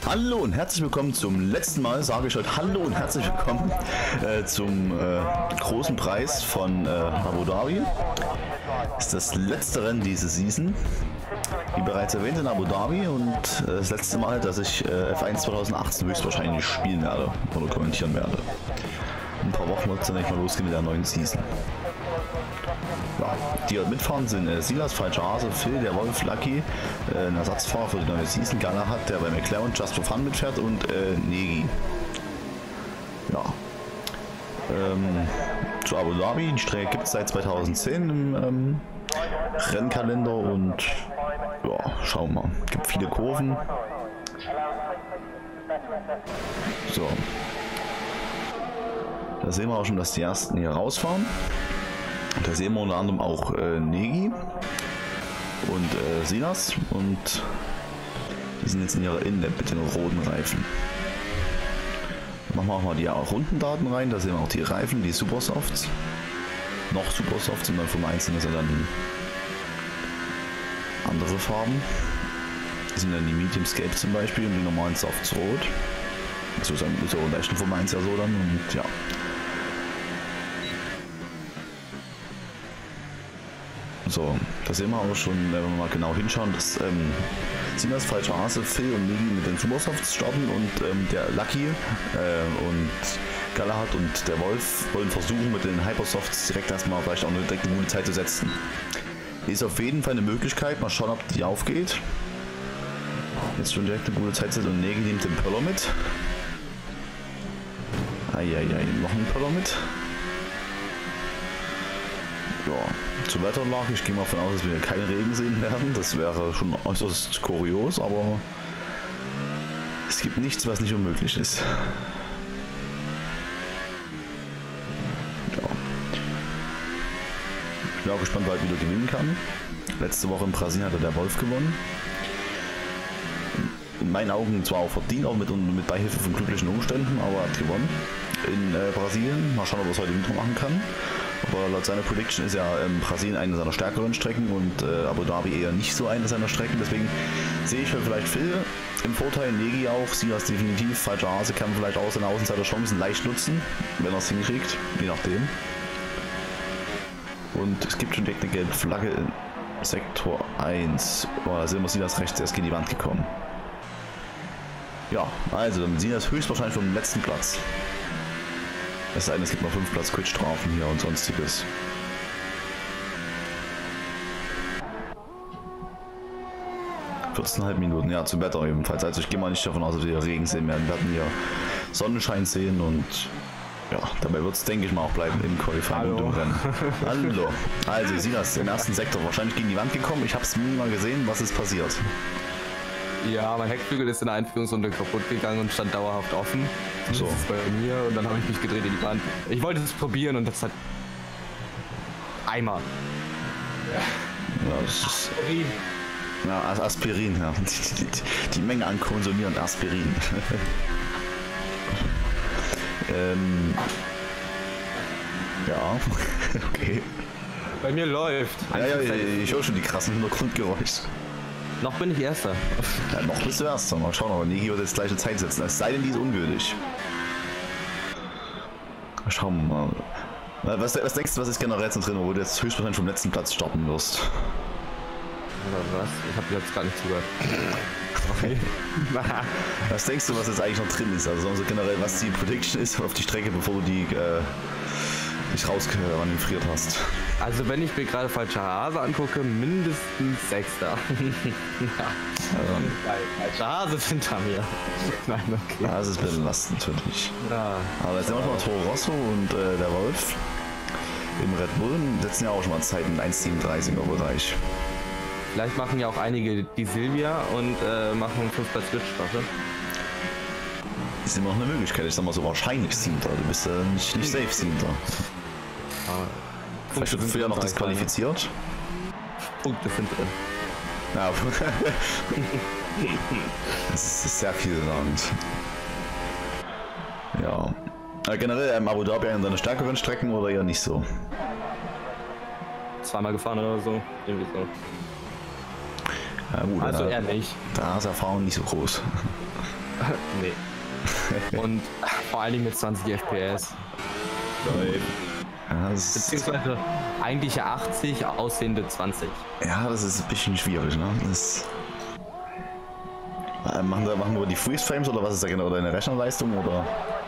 Hallo und herzlich willkommen zum letzten Mal, sage ich heute Hallo und herzlich willkommen zum großen Preis von Abu Dhabi. Das ist das letzte Rennen diese Season, wie bereits erwähnt in Abu Dhabi, und das letzte Mal, dass ich F1 2018 höchstwahrscheinlich spielen werde oder kommentieren werde. In ein paar Wochen wird es dann nicht mal losgehen mit der neuen Season. Ja, die dort mitfahren sind Silas, Falscher Hase, Phil, der Wolf, Lucky, ein Ersatzfahrer für die neue Season, Galahad, der bei McLaren Just for Fun mitfährt, und Negi. Ja. Zu Abu Dhabi, die Strecke gibt es seit 2010 im Rennkalender, und ja, schauen wir mal. Es gibt viele Kurven. So. Da sehen wir auch schon, dass die ersten hier rausfahren. Da sehen wir unter anderem auch Negi und Silas, und die sind jetzt in ihrer Inlap mit den roten Reifen. Dann machen wir auch mal die Rundendaten rein, da sehen wir auch die Reifen, die Supersofts. Noch Supersofts, und dann vom Einzelnen ist ja dann andere Farben. Das sind dann die Mediums gelb zum Beispiel und die normalen Softs rot. Also ist auch im echten Form 1 ja so dann, und ja. So, da sehen wir auch schon, wenn wir mal genau hinschauen, dass Silas, Falscher Hase, Phil und Negi mit den Supersofts starten, und der Lucky und Galahad und der Wolf wollen versuchen, mit den Hypersofts direkt erstmal vielleicht auch eine direkte gute Zeit zu setzen. Ist auf jeden Fall eine Möglichkeit, mal schauen, ob die aufgeht. Jetzt schon direkt eine gute Zeit setzen, und Negi nimmt den Pöller mit. Eieiei, noch ein Pöller mit. Ja, zur Wetterlage, ich gehe mal davon aus, dass wir keine Regen sehen werden. Das wäre schon äußerst kurios, aber es gibt nichts, was nicht unmöglich ist. Ja. Ich bin auch gespannt, wer wieder gewinnen kann. Letzte Woche in Brasilien hatte der Wolf gewonnen. In meinen Augen zwar auch verdient, auch mit Beihilfe von glücklichen Umständen, aber er hat gewonnen in Brasilien. Mal schauen, ob er es heute wieder machen kann. Aber laut seiner Prediction ist ja Brasilien eine seiner stärkeren Strecken und Abu Dhabi eher nicht so eine seiner Strecken. Deswegen sehe ich vielleicht Phil im Vorteil, Negi auch, Silas definitiv. Falscher Hase kann vielleicht auch seine Außenseiter-Chancen leicht nutzen, wenn er es hinkriegt, je nachdem. Und es gibt schon direkt eine gelbe Flagge in Sektor 1. Oh, da sehen wir Silas rechts erst gegen die Wand gekommen. Ja, also dann Silas höchstwahrscheinlich vom letzten Platz. Es sei denn, es gibt noch 5 Platz Quitstrafen hier und sonstiges. ,5 Minuten, ja, zum Wetter ebenfalls. Also ich gehe mal nicht davon aus, dass wir Regen sehen werden. Wir werden hier Sonnenschein sehen, und ja, dabei wird es, denke ich mal, auch bleiben im Qualifying und im Rennen. Hallo. Also Silas im ersten Sektor wahrscheinlich gegen die Wand gekommen. Ich habe es minimal gesehen. Was ist passiert? Ja, mein Heckflügel ist in der Einführungsrunde kaputt gegangen und stand dauerhaft offen. So. Das ist bei mir, und dann habe ich mich gedreht in die Wand. Ich wollte es probieren, und das hat Eimer. Ja, das ist ja, Aspirin, ja. Die Menge an Konsumieren Aspirin. Ja, okay. Bei mir läuft. Ja, ich höre schon die krassen Hintergrundgeräusche. Noch bin ich Erster. Ja, noch bist du Erster. Mal schauen, aber Negi wird jetzt gleiche Zeit setzen. Es sei denn, die ist ungültig. Schauen wir mal. Was denkst du, was ist generell jetzt drin, wo du jetzt höchstwahrscheinlich vom letzten Platz starten wirst? Oder was? Ich habe jetzt gar nicht zugehört. Okay. Was denkst du, was jetzt eigentlich noch drin ist? Also generell, was die Prediction ist auf die Strecke, bevor du die dich rausmanövriert hast. Also wenn ich mir gerade Falscher Hase angucke, mindestens 6. Ja. Falscher Hase ist hinter mir. Nein, okay. Ja, das ist belastend für dich. Ja. Aber jetzt sehen wir mal Toro Rosso und der Wolf im Red Bull setzen ja auch schon mal Zeiten im 1,37er Bereich. Vielleicht machen ja auch einige die Silvia und machen 5 Platz Glücksstrafe. Das ist immer noch eine Möglichkeit. Ich sag mal so, wahrscheinlich 7. Du bist nicht safe 7. Vielleicht wird früher noch disqualifiziert. Punkte sind drin. Ja, das ist sehr vielsagend. Ja. Generell Abu Dhabi an seine stärkeren Strecken oder eher nicht so? Zweimal gefahren oder so. Irgendwie so. Ja, gut, also eher nicht. Da ist Erfahrung nicht so groß. Nee. Und vor allen Dingen mit 20 FPS. Ja, Beziehungsweise eigentlich 80, aussehende 20. ja, das ist ein bisschen schwierig, ne? Machen wir die Freeze Frames oder was ist da genau deine Rechnerleistung oder?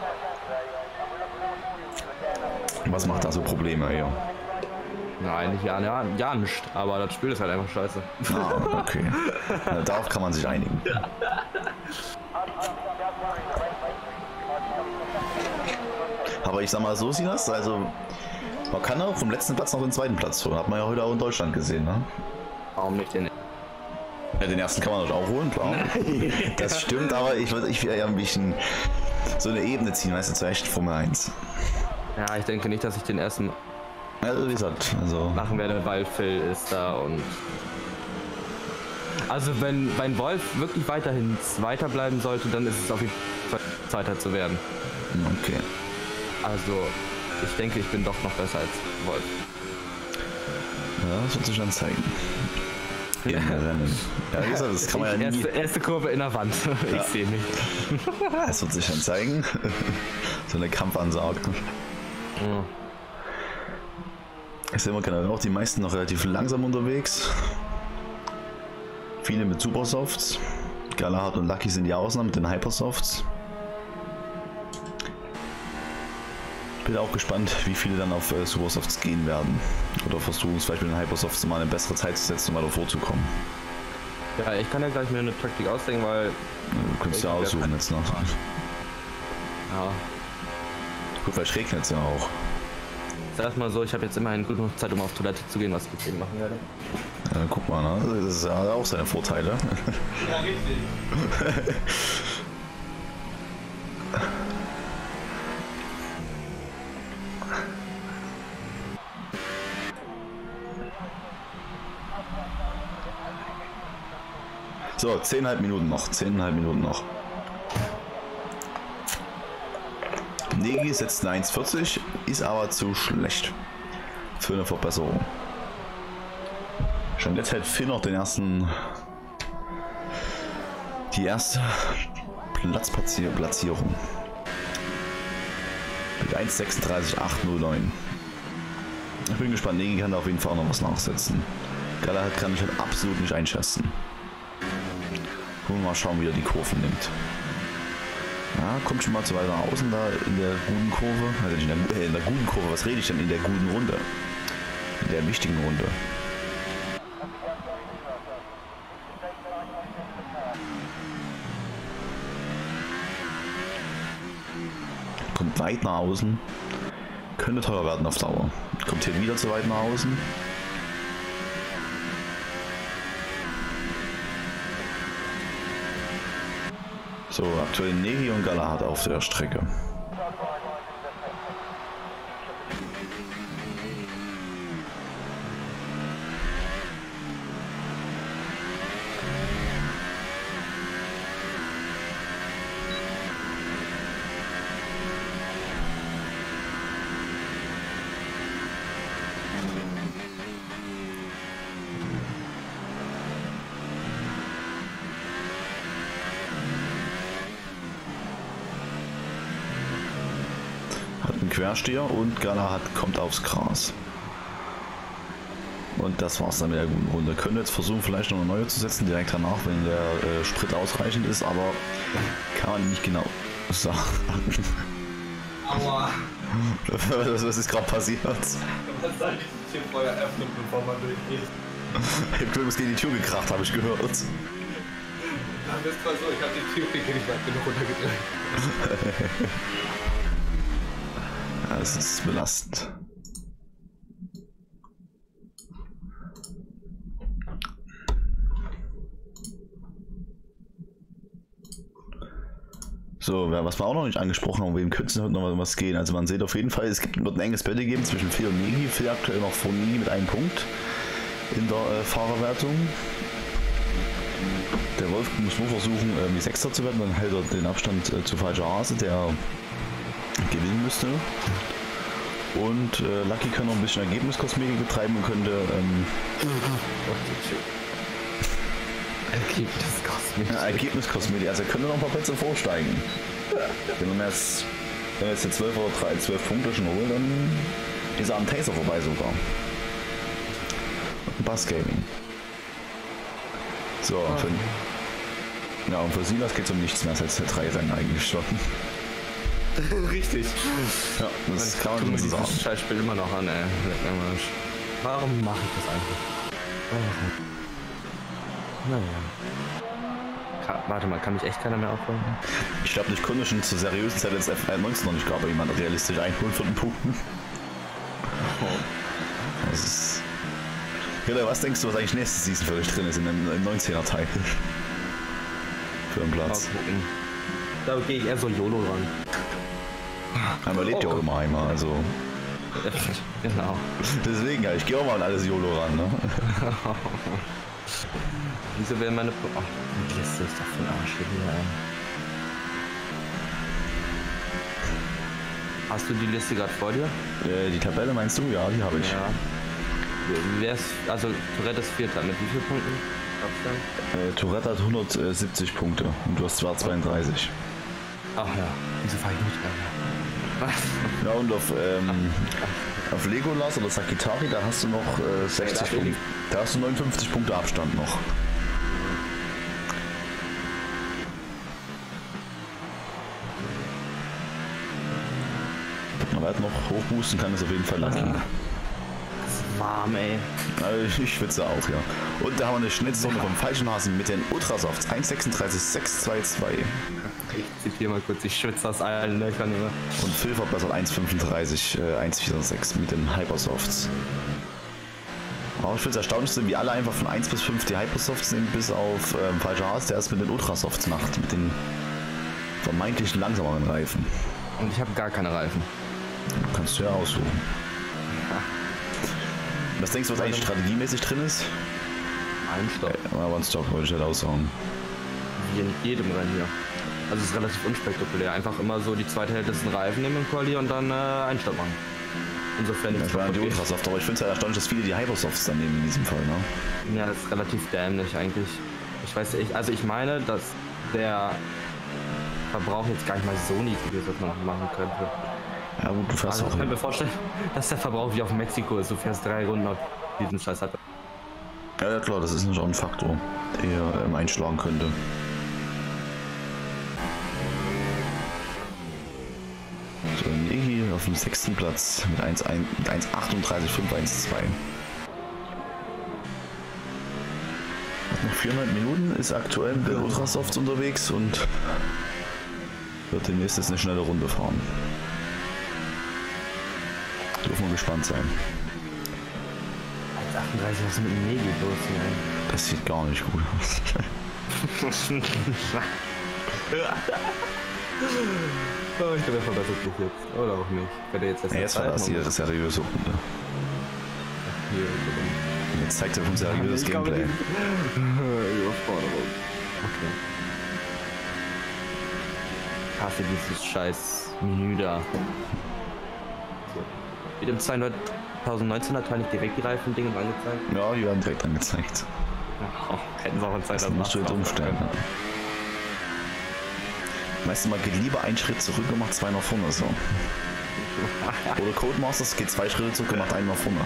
Was macht da so Probleme hier? Na, eigentlich ja nicht, aber das Spiel ist halt einfach scheiße. Ah, okay. Ja, darauf kann man sich einigen. Aber ich sag mal, so sieht das. Also, man kann auch vom letzten Platz noch den zweiten Platz holen. Hat man ja heute auch in Deutschland gesehen, ne? Warum nicht den? Ja, den ersten kann man natürlich auch holen, klar. Das stimmt, aber ich will ja ein bisschen so eine Ebene ziehen, weißt du, zur echten Formel 1. Ja, ich denke nicht, dass ich den ersten Also, wie gesagt, also. machen werde, weil Phil ist da und. Also, wenn Wolf wirklich weiterhin Zweiter bleiben sollte, dann ist es auf jeden Fall Zweiter zu werden. Okay. Also, ich denke, ich bin doch noch besser als Wolf. Ja, das wird sich dann zeigen. Im Rennen. Ja, wie gesagt, das kann man ja nie. Erste Kurve in der Wand. Ich sehe nicht. Das wird sich dann zeigen. So eine Kampfansage. Ja. Ich sehe, man kann auch die meisten noch relativ langsam unterwegs. Viele mit Supersofts. Galahad und Lucky sind die Ausnahmen mit den Hypersofts. Bin auch gespannt, wie viele dann auf Supersofts gehen werden. Oder versuchen es vielleicht mit den Hypersofts mal eine bessere Zeit zu setzen, um mal davor zu kommen. Ja, ich kann ja gleich mir eine Taktik ausdenken, weil. Du kannst ja aussuchen jetzt noch. Ja. Gut, vielleicht regnet es ja auch. Sag mal so, ich habe jetzt immerhin genug Zeit, um auf Toilette zu gehen, was ich jetzt eben machen werde. Ja, dann guck mal, ne? Das ist ja auch seine Vorteile. Ja, richtig. So, 10,5 Minuten noch. 10,5 Minuten noch. Negi setzt eine 1,40, ist aber zu schlecht für eine Verbesserung. Schon jetzt hält Phil noch die erste Platzierung. Mit 1,36,809. Ich bin gespannt, Negi kann da auf jeden Fall auch noch was nachsetzen. Galahad kann ich halt absolut nicht einschätzen. Mal schauen, wie er die Kurven nimmt. Ja, kommt schon mal zu weiter außen da in der guten Kurve. Also in der guten Kurve, was rede ich denn? In der guten Runde. In der wichtigen Runde. Kommt weit nach außen. Könnte teuer werden auf Dauer. Kommt hier wieder zu weit nach außen. So, aktuell Negi und Galahad auf der Strecke. Quersteher und Galahad kommt aufs Gras. Und das war's dann mit der guten Runde. Können jetzt versuchen, vielleicht noch eine neue zu setzen, direkt danach, wenn der Sprit ausreichend ist, aber kann man nicht genau sagen. Aua. Was ist gerade passiert? Man soll die Tür vorher öffnen, bevor man durchgeht. Ich habe gegen die Tür gekracht, habe ich gehört. Ja, das war so, ich habe die Tür nicht weit genug runtergedrückt. Ja, das ist belastend. So, was wir auch noch nicht angesprochen haben, wem könnte es heute noch was gehen. Also man sieht auf jeden Fall, wird ein enges Battle geben zwischen Phil und Negi. Phil aktuell noch vor Negi mit einem Punkt in der Fahrerwertung. Der Wolf muss nur versuchen, die Sechster zu werden, dann hält er den Abstand zu falscher Hase, der gewinnen müsste. Und Lucky kann noch ein bisschen Ergebniskosmetik betreiben und könnte Ergebniskosmetik. Ja, Ergebniskosmetik, also er könnte noch ein paar Plätze vorsteigen. Wenn er jetzt die 12 oder 12 Punkte schon holt, dann ist er am Taser vorbei sogar. Bass Gaming. So, und für Silas geht es um nichts mehr als 3 Rennen eigentlich schon. Richtig. Ja, das kann man so sagen. Das Scheißspiel immer noch an, ey. Warum mache ich das eigentlich? Naja. Warte mal, kann mich echt keiner mehr aufholen? Ich glaube, ich konnte schon zur seriösen Zeit ins F19 noch nicht, aber jemand realistisch einholen von den Punkten. Das ist. Ja, was denkst du, was eigentlich nächste Season für euch drin ist in dem 19er Teil? Für den Platz. Da gehe ich eher so YOLO ran. Aber lebt ja auch immer einmal, also. Genau. Deswegen, ja, ich gehe auch mal an alles YOLO ran, ne? Wieso werden meine. Ach, die Liste ist doch für den Arsch hier, ey. Hast du die Liste gerade vor dir? Die Tabelle meinst du? Ja, die habe ich. Ja. Wer ist, also Tourette ist Vierter, mit wie vielen Punkten? Abstand? Tourette hat 170 Punkte und du hast zwar 32. Ach ja, wieso fahre ich nicht? Ja, und auf Legolas oder Sakitari, da hast du noch 60 Punkte. Da hast du 59 Punkte Abstand noch. Aber halt noch hochboosten kann es auf jeden Fall lassen. Warm, ey. Also ich schwitze auch, ja. Und da haben wir eine Schnittzone vom falschen Hasen mit den Ultrasofts 1,36,622. Ich zitiere mal kurz, ich schwitze aus allen Löchern immer. Und Phil verbessert 1,35, 1,46 mit den Hypersofts. Aber ich finde es erstaunlich, wie alle einfach von 1 bis 5 die Hypersofts nehmen, bis auf falscher Haas, der es mit den Ultrasofts macht, mit den vermeintlich langsameren Reifen. Und ich habe gar keine Reifen. Kannst du ja aussuchen. Was denkst du, was eigentlich strategiemäßig drin ist? Ein Stopp. Aber ein Stopp wollte ich halt aussagen. Wie in jedem Rennen hier. Also es ist relativ unspektakulär. Einfach immer so die zweithältesten Reifen nehmen im Quali und dann einen Stopp machen. Insofern das waren die Ultrasoft, aber ich finde es ja erstaunlich, dass viele die Hypersofts dann nehmen in diesem Fall, ne? Ja, das ist relativ dämlich eigentlich. Ich weiß nicht, also ich meine, dass der Verbrauch jetzt gar nicht mal so niedrig ist, was man machen könnte. Ja gut, du fährst also, auch. Ich kann mir vorstellen, dass der Verbrauch wie auf Mexiko ist. Du fährst 3 Runden auf diesen Scheiß hat. Ja klar, das ist schon ein Faktor, der einschlagen könnte. So, Negi auf dem 6. Platz mit 1,38,512. Noch 400 Minuten ist aktuell mit den Ultrasofts unterwegs und wird demnächst jetzt eine schnelle Runde fahren. Dürfen wir gespannt sein. 1,38, was ist mit dem Negi los hier? Das sieht gar nicht gut aus. Oh, ich glaube, er verbessert sich jetzt. Oder auch nicht. Wenn er jetzt war das hier das seriöse Runde. Jetzt zeigt er uns seriöses Gameplay. Überforderung. Okay. Ich hasse dieses scheiß Menü da. So. Mit dem 2019er Teil nicht direkt die Reifen-Dinge angezeigt? Ja, die werden direkt angezeigt. Oh, hätten sie auch in Zeit das musst du jetzt umstellen. Weißt du, man geht lieber einen Schritt zurück und macht 2 nach vorne so. Oder Codemasters geht 2 Schritte zurück und macht 1 nach vorne.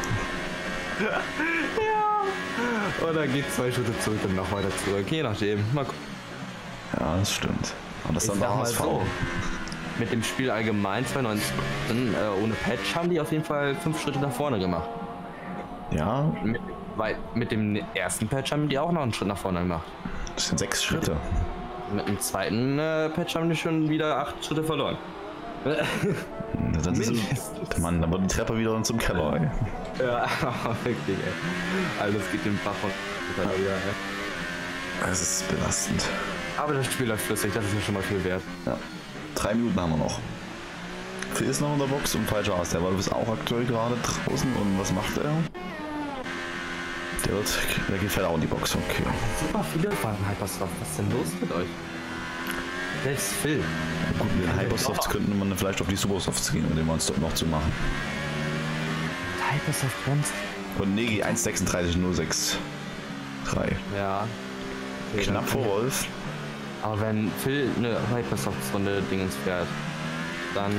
Ja. Oder geht 2 Schritte zurück und noch weiter zurück. Je nachdem. Mal gucken. Ja, das stimmt. Und das ist dann der HSV. So, mit dem Spiel allgemein 2019 ohne Patch haben die auf jeden Fall 5 Schritte nach vorne gemacht. Ja. Mit dem ersten Patch haben die auch noch einen Schritt nach vorne gemacht. Das sind 6 Schritte. Mit dem zweiten Patch haben die schon wieder 8 Schritte verloren. Dann Mann, dann wird die Treppe wieder zum Keller, ey. Ja, wirklich, ey. Alles geht den Bach und wieder, ey. Es ist belastend. Aber das Spiel läuft flüssig, das ist ja schon mal viel wert. Ja. 3 Minuten haben wir noch. Phil ist noch in der Box und falscher Haas. Der Wolf ist auch aktuell gerade draußen und was macht er? Der gefällt auch in die Box, okay. Super viele fahren Hypersofts. Was ist denn los mit euch? Selbst Phil. Ja, gut, mit den Hypersofts könnte man vielleicht auf die Supersofts gehen, um den One-Stop noch zu machen. Hypersoft ganz. Und Negi 1,36,063. Ja. Okay, knapp vor Wolf. Aber wenn Phil eine Hypersoft-Runde Dingens fährt, dann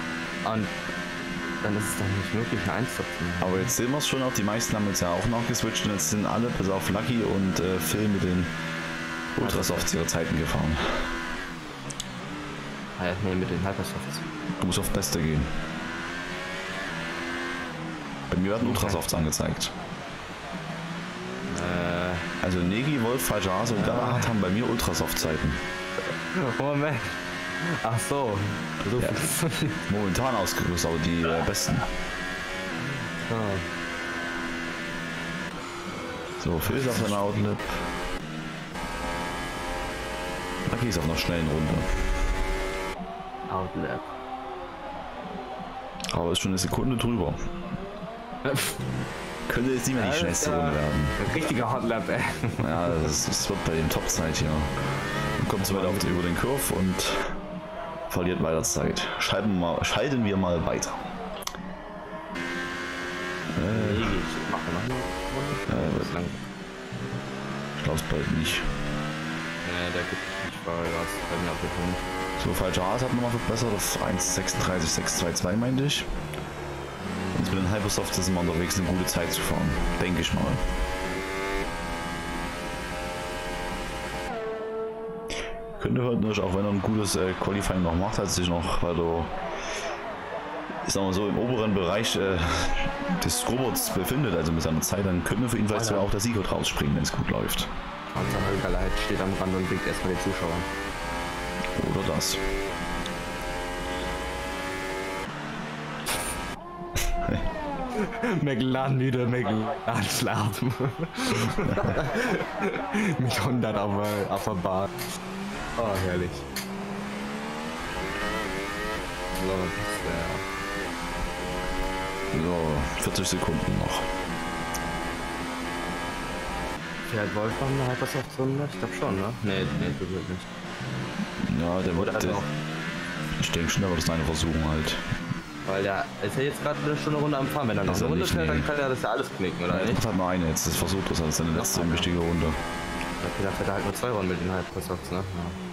ist es doch nicht möglich, eine 1 zu ziehen. Aber jetzt sehen wir es schon auch, die meisten haben jetzt ja auch noch geswitcht und jetzt sind alle, bis auf Lucky und Phil mit den Ultrasofts ihre Zeiten gefahren. Nee, mit den Hypersofts. Du musst auf Beste gehen. Bei mir werden Ultrasofts angezeigt. Also Negi, Wolf, Falscher Hase und Galahad haben bei mir Ultrasoft-Zeiten. Moment. Ach so. Ja. Momentan ausgerüstet, aber die besten. So, Phil ist auf seiner Outlap. Lucky ist auf einer schnellen Runde. Outlap. Aber ist schon eine Sekunde drüber. Könnte jetzt nicht mehr die schnellste Runde werden. Ein richtiger Hotlap, ey. Ja, das wird bei den Top-Zeit hier. Dann kommt es weiter über den Curve und verliert weiter Zeit. Schalten wir mal weiter. Ich glaube es bald nicht. Ja, der gibt nicht Vollgas bei mir auf den Punkt. So, Falscher Hase hat nochmal verbessert auf 1,36,622 meinte ich. Jetzt mit den Hypersoft sind wir unterwegs, eine gute Zeit zu fahren. Denke ich mal. Könnte halt natürlich, auch wenn er ein gutes Qualifying noch macht, hat sich noch, weil du, ich sag mal so, im oberen Bereich des Robots befindet, also mit seiner Zeit, dann könnte für ihn vielleicht sogar auch der Sieger rausspringen, wenn es gut läuft. Hauptsache Galahad steht am Rand und winkt erstmal den Zuschauern. Oder das. McLaren müde, McLaren schlafen. Mit 100 auf der Bahn. Oh, herrlich. So, das So, 40 Sekunden noch. Fährt Wolfgang eine Hypersoft-Runde? Ich glaube schon, ne? Nee, tut wirklich nicht. Ja, der wird auch. Ich denke schon, aber das ist eine Versuchung halt. Weil der ist ja jetzt gerade schon eine Runde am Fahren. Wenn er noch eine Runde fährt, dann kann er das ja alles knicken, oder nicht? Er hat nur eine jetzt, das versucht das als seine letzte und wichtige Runde. Okay, da fährt er halt nur 2 Runden mit den Hypersofts, ne?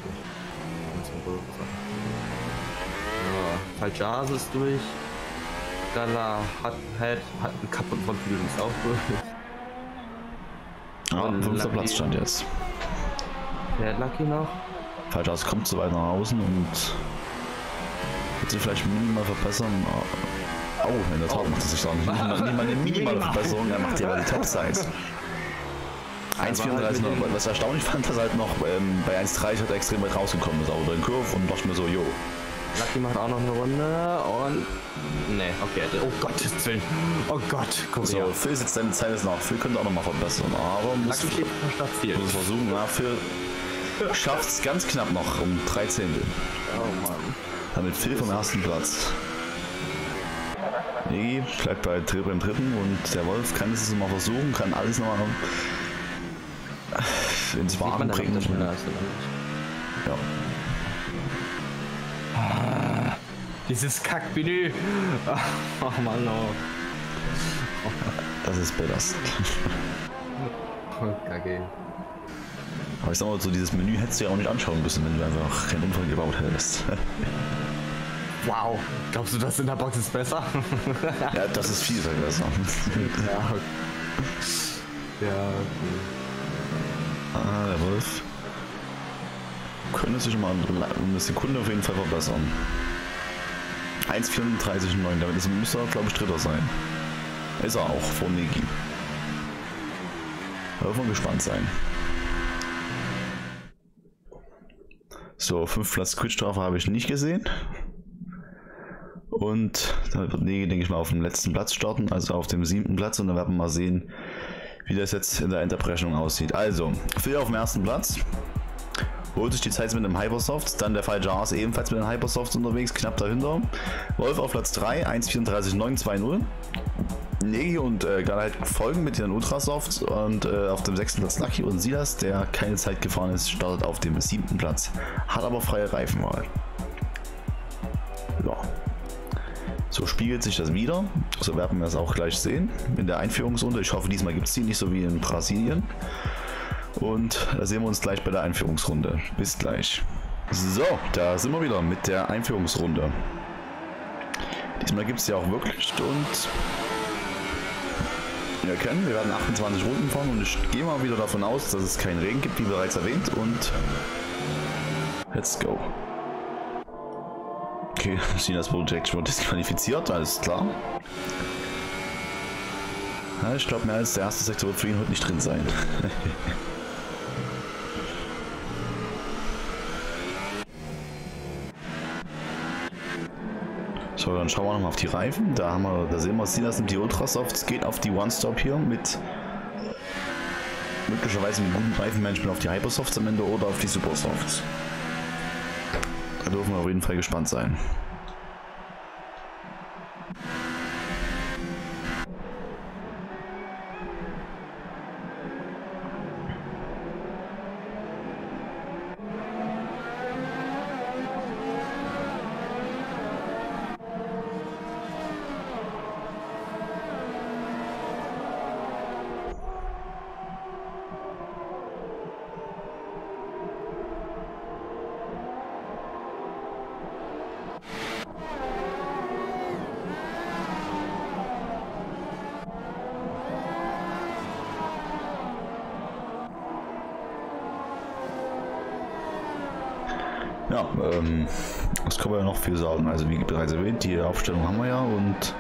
Ja. Falscher Hase ist durch. Gala hat einen kaputten Frontflügel, ist auch durch. Ja, 5. Platz stand jetzt. Fährt Lucky noch. Falscher Hase kommt so weit nach außen und wird sich vielleicht minimal verbessern. Oh, in der Tat macht es sich doch nicht mal eine minimale Verbesserung, er macht ja aber die Top-Size. 1,34 noch, was erstaunlich fand, dass halt noch bei 1,30 hat er extrem weit rausgekommen ist, aber den Curve und dachte mir so, jo. Lucky macht auch noch eine Runde und. Ne, okay, oh Gottes Willen. Oh Gott, guck so, Phil sitzt seine Zeit ist nach. Phil könnte auch noch mal verbessern, aber muss versuchen, ja, Phil schafft es ganz knapp noch um 3 Zehntel. Oh Mann. Damit Phil vom ersten Platz. Negi bleibt beim dritten und der Wolf kann es mal versuchen, kann alles noch mal ins Wagen bringen. Ja. Dieses Kackmenü. Ach Mann, oh. Das ist belastend. Kacke. Aber ich sag mal, so dieses Menü hättest du ja auch nicht anschauen müssen, wenn du einfach keinen Unfall gebaut hättest. Wow, glaubst du, das in der Box ist besser? Ja, das ist viel besser. Ja, okay. Ja, okay. Der Wolf könnte sich mal um eine Sekunde auf jeden Fall verbessern. 1,34,9, damit müsste er, glaube ich, Dritter sein. Ist er auch, vor Negi. Da wird man gespannt sein. So, 5 Platz Quitstrafe habe ich nicht gesehen. Und da wird Negi, denke ich mal, auf dem letzten Platz starten, also auf dem 7. Platz. Und dann werden wir mal sehen, wie das jetzt in der Endabrechnung aussieht. Also, Phil auf dem 1. Platz. Holt sich die Zeit mit dem Hypersoft, dann der falsche Hase ebenfalls mit den Hypersofts unterwegs, knapp dahinter. Wolf auf Platz 3, 1,34,920. Negi und Galahad folgen mit ihren Ultrasofts und auf dem 6. Platz Lucky und Silas, der keine Zeit gefahren ist, startet auf dem 7. Platz, hat aber freie Reifenwahl. Ja. So spiegelt sich das wieder, so werden wir es auch gleich sehen in der Einführungsrunde. Ich hoffe, diesmal gibt es die nicht so wie in Brasilien. Und da sehen wir uns gleich bei der Einführungsrunde. Bis gleich. So, da sind wir wieder mit der Einführungsrunde. Diesmal gibt es ja auch wirklich und wir erkennen, wir werden 28 Runden fahren und ich gehe mal wieder davon aus, dass es keinen Regen gibt, wie bereits erwähnt, und let's go. Okay, Sinas Project schon disqualifiziert, alles klar. Ja, ich glaube, mehr als der erste Sektor wird für ihn heute nicht drin sein. So, dann schauen wir nochmal auf die Reifen. Da sehen wir, Sinas nimmt die Ultrasofts, geht auf die One-Stop hier mit möglicherweise mit gutem Reifenmanagement auf die Hypersofts am Ende oder auf die Supersofts. Da dürfen wir auf jeden Fall gespannt sein. Ja, was können wir ja noch viel sagen? Also wie bereits erwähnt, die Aufstellung haben wir ja und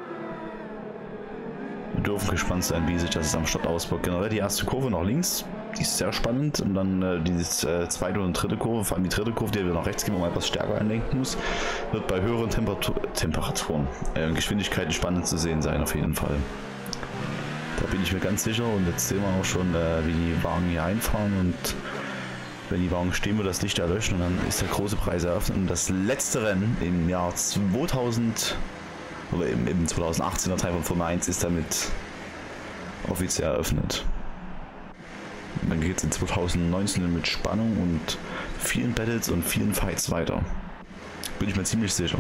wir dürfen gespannt sein, wie sich das am Start ausbaut. Generell die erste Kurve nach links, die ist sehr spannend, und dann die zweite und dritte Kurve, vor allem die dritte Kurve, die wir nach rechts gehen, wo man etwas stärker einlenken muss, wird bei höheren Temperaturen, Geschwindigkeiten spannend zu sehen sein auf jeden Fall. Da bin ich mir ganz sicher, und jetzt sehen wir auch schon, wie die Wagen hier einfahren, und wenn die Wagen stehen, wird das Licht erlöschen und dann ist der große Preis eröffnet. Und das letzte Rennen im Jahr 2000 oder im 2018er Teil von Formel 1 ist damit offiziell eröffnet. Und dann geht es in 2019 mit Spannung und vielen Battles und vielen Fights weiter. Bin ich mir ziemlich sicher.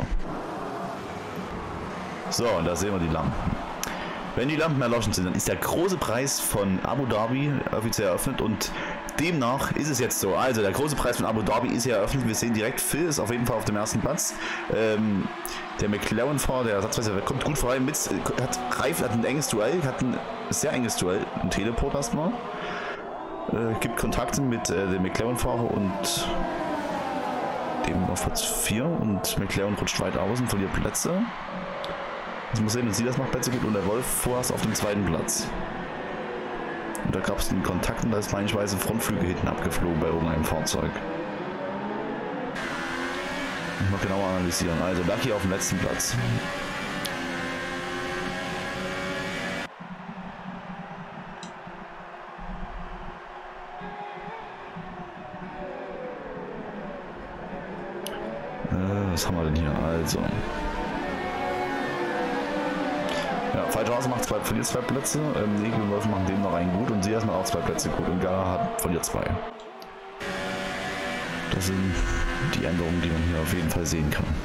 So, und da sehen wir die Lampen. Wenn die Lampen erloschen sind, dann ist der große Preis von Abu Dhabi offiziell eröffnet, und demnach ist es jetzt so. Also der große Preis von Abu Dhabi ist ja eröffnet. Wir sehen direkt, Phil ist auf jeden Fall auf dem ersten Platz. Der McLaren-Fahrer, der Ersatzweise, kommt gut vorbei. Hat ein enges Duell, hat ein sehr enges Duell. Ein Teleport erstmal. Gibt Kontakte mit dem McLaren-Fahrer und dem auf Platz 4. Und McLaren rutscht weit außen, verliert Plätze. Jetzt muss sehen, und sie das macht Plätze gut, und der Wolf vorerst auf dem zweiten Platz. Und da gab es einen Kontakt, und da ist manchmal Frontflügel hinten abgeflogen bei irgendeinem Fahrzeug. Mal genauer analysieren. Also Lucky auf dem letzten Platz. Was haben wir denn hier? Also. Ja, Falschhausen verliert 2 Plätze, Nägel und Wolf machen dem noch einen gut, und sie erstmal auch 2 Plätze gut, und Gara verliert 2. Das sind die Änderungen, die man hier auf jeden Fall sehen kann.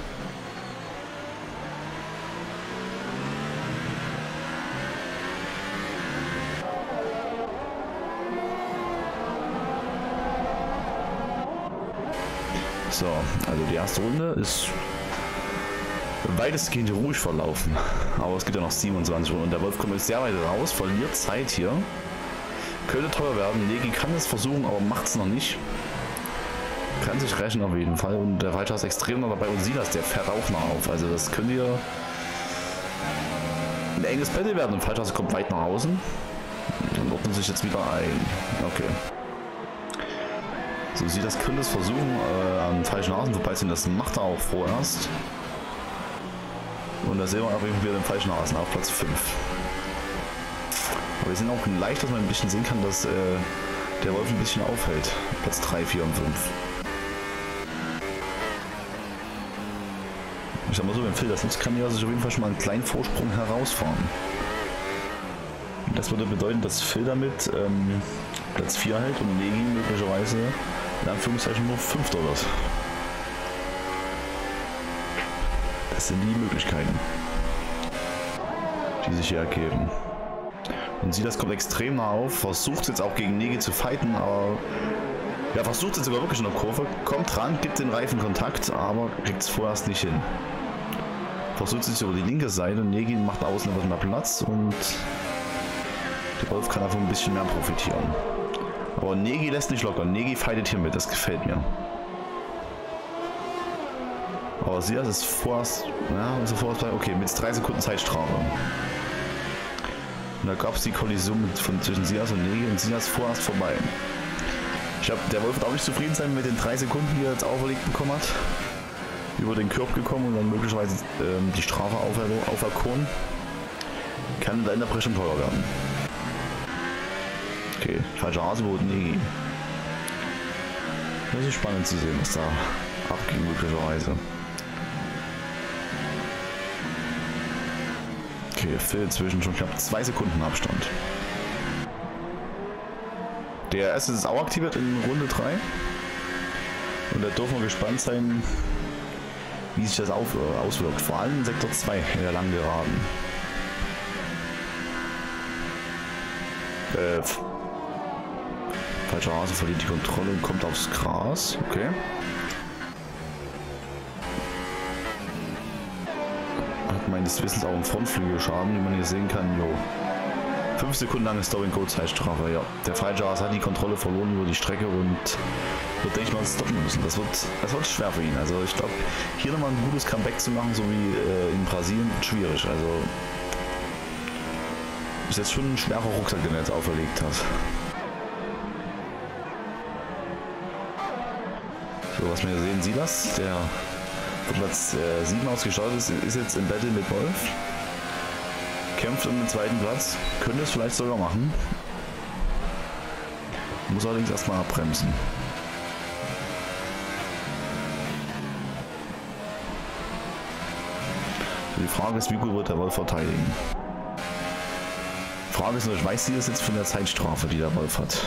So, also die erste Runde ist weitestgehend ruhig verlaufen, aber es gibt ja noch 27 Runden und der Wolf kommt jetzt sehr weit raus, verliert Zeit hier. Könnte teuer werden, Negi kann es versuchen, aber macht es noch nicht. Kann sich rächen auf jeden Fall, und der Reiter ist extrem noch dabei, und Silas, der fährt auch noch auf, also das könnte hier ein enges Battle werden, und Falschhaus kommt weit nach außen. Dann ordnen sich jetzt wieder ein. Okay. So, Silas könnte es versuchen, an falschen Hasen vorbeiziehen, das macht er auch vorerst. Und da sehen wir auf jeden Fall wieder den falschen Hasen auf Platz 5. Aber wir sind auch leicht, dass man ein bisschen sehen kann, dass der Wolf ein bisschen aufhält. Platz 3, 4 und 5. Ich sag mal so, wenn Phil das nutzt, kann er sich auf jeden Fall schon mal einen kleinen Vorsprung herausfahren. Das würde bedeuten, dass Phil damit Platz 4 hält und Negi möglicherweise in Anführungszeichen nur 5. wird. Das sind die Möglichkeiten, die sich hier ergeben. Und Silas kommt extrem nah auf, versucht jetzt auch gegen Negi zu fighten, aber ja, versucht jetzt sogar wirklich in der Kurve, kommt ran, gibt den Reifen Kontakt, aber kriegt es vorerst nicht hin. Versucht sich über die linke Seite und Negi macht außen etwas mehr Platz und der Wolf kann davon ein bisschen mehr profitieren. Aber Negi lässt nicht locker, Negi fightet hier mit, das gefällt mir. Aber Silas ist vorerst, ja, ist vorerst bei, okay, mit 3 Sekunden Zeitstrafe. Und da gab es die Kollision zwischen Silas und Negi und Silas vorerst vorbei. Ich glaube, der Wolf wird auch nicht zufrieden sein mit den 3 Sekunden, die er jetzt auferlegt bekommen hat. Über den Curb gekommen und dann möglicherweise die Strafe auferkoren. Kann da in der Brechung teuer werden. Okay, falscher Haseboot, Negi. Das ist spannend zu sehen, was da abging möglicherweise. Okay, Phil inzwischen schon knapp 2 Sekunden Abstand. Der erste ist auch aktiviert in Runde 3. Und da dürfen wir gespannt sein, wie sich das auswirkt. Vor allem in Sektor 2 in der langen Geraden. Falscher Hase verliert die Kontrolle und kommt aufs Gras. Okay. Hat meines Wissens auch einen Frontflügelschaden, wie man hier sehen kann. Jo. 5 Sekunden lange Stopping-Code-Zeitstrafe. Ja. Der falsche Hase hat die Kontrolle verloren über die Strecke und wird, denke ich mal, stoppen müssen. Das wird schwer für ihn. Also ich glaube, hier nochmal ein gutes Comeback zu machen, so wie in Brasilien, schwierig. Also ist jetzt schon ein schwerer Rucksack, den er jetzt auferlegt hat. So, was wir hier sehen, Silas, der von Platz 7 ausgestartet ist jetzt im Battle mit Wolf. Kämpft um den 2. Platz, könnte es vielleicht sogar machen. Muss allerdings erstmal abbremsen. Die Frage ist, wie gut wird der Wolf verteidigen? Die Frage ist nur, weiß sie das jetzt von der Zeitstrafe, die der Wolf hat?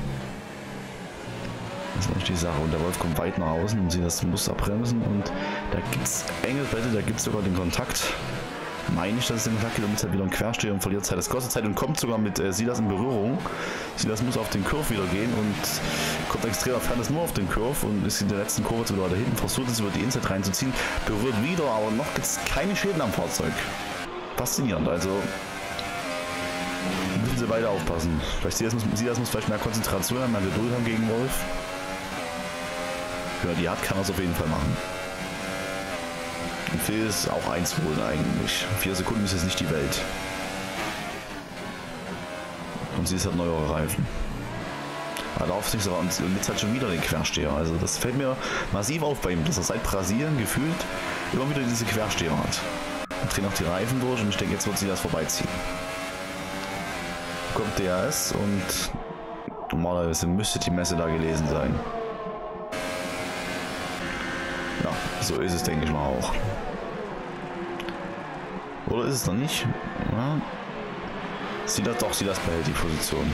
Das ist nicht die Sache. Und der Wolf kommt weit nach außen und sie das muss abbremsen. Und da gibt es enge Battle, da gibt es sogar den Kontakt. Meine ich, dass es den Kontakt gibt, damit er wieder ein Quersteher und verliert Zeit. Das kostet Zeit und kommt sogar mit Silas in Berührung. Silas muss auf den Curve wieder gern und kommt extrem auf Fairness nur auf den Curve und ist in der letzten Kurve zu da hinten, versucht es über die Inside reinzuziehen, berührt wieder, aber noch gibt es keine Schäden am Fahrzeug. Faszinierend, also müssen sie beide aufpassen. Vielleicht Silas muss vielleicht mehr Konzentration haben, mehr Geduld haben gegen Wolf. Ja, die hat kann er es auf jeden Fall machen. Und Phil ist auch 1 holen eigentlich. 4 Sekunden ist jetzt nicht die Welt. Und sie ist halt neuere Reifen. Er darf nicht so, und jetzt hat schon wieder den Quersteher. Also das fällt mir massiv auf bei ihm, dass er seit Brasilien gefühlt immer wieder diese Quersteher hat. Er dreht noch die Reifen durch und ich denke, jetzt wird sie das vorbeiziehen. Kommt DRS und normalerweise müsste die Messe da gelesen sein. Ja, so ist es, denke ich mal auch. Oder ist es noch nicht? Ja. Silas behält die Position.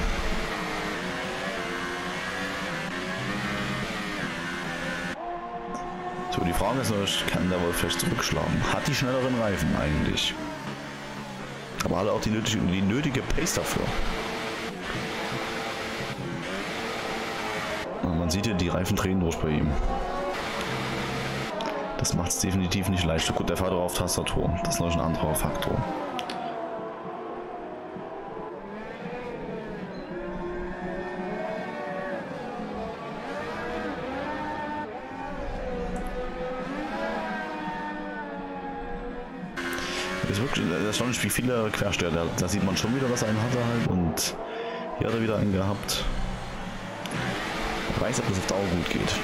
So, die Frage ist nur, kann der Wolf vielleicht zurückschlagen? Hat die schnelleren Reifen eigentlich? Aber hat er auch die nötige Pace dafür? Und man sieht hier, die Reifen drehen durch bei ihm. Das macht es definitiv nicht leichter. Gut, der fährt auch auf Tastatur. Das ist noch ein anderer Faktor. Das ist wirklich erstaunlich, wie viele Quersteher. Da sieht man schon wieder, dass er einen hatte halt. Und hier hat er wieder einen gehabt. Ich weiß, ob das auf Dauer gut geht.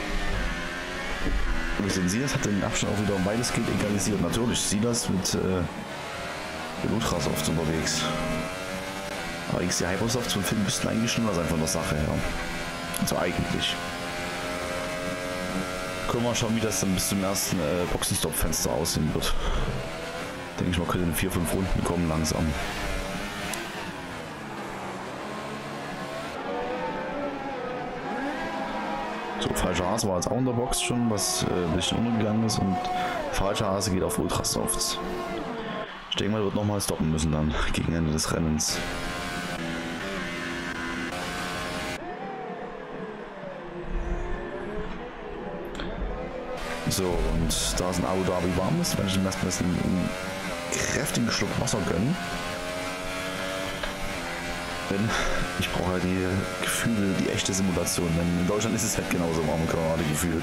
Wir sehen, Silas hat den Abstand auch wieder weitestgehend egalisiert. Natürlich, Silas mit Ultrasoft unterwegs. Aber XC Hypersofts und Film müssten eigentlich schneller sein von der Sache her. Also eigentlich. Können wir mal schauen, wie das dann bis zum ersten Boxenstopp-Fenster aussehen wird. Denke ich mal, können in 4-5 Runden kommen langsam. So, falscher Hase war jetzt auch in der Box schon, was ein bisschen untergegangen ist, und falscher Hase geht auf Ultrasofts. Ich denke mal, wird nochmal stoppen müssen dann gegen Ende des Rennens. So, und da es in Abu Dhabi warm ist, werde ich ihm erstmal einen kräftigen Schluck Wasser gönnen. Denn ich brauche halt die Gefühle, die echte Simulation. Denn in Deutschland ist es halt genauso warm gerade gefühlt.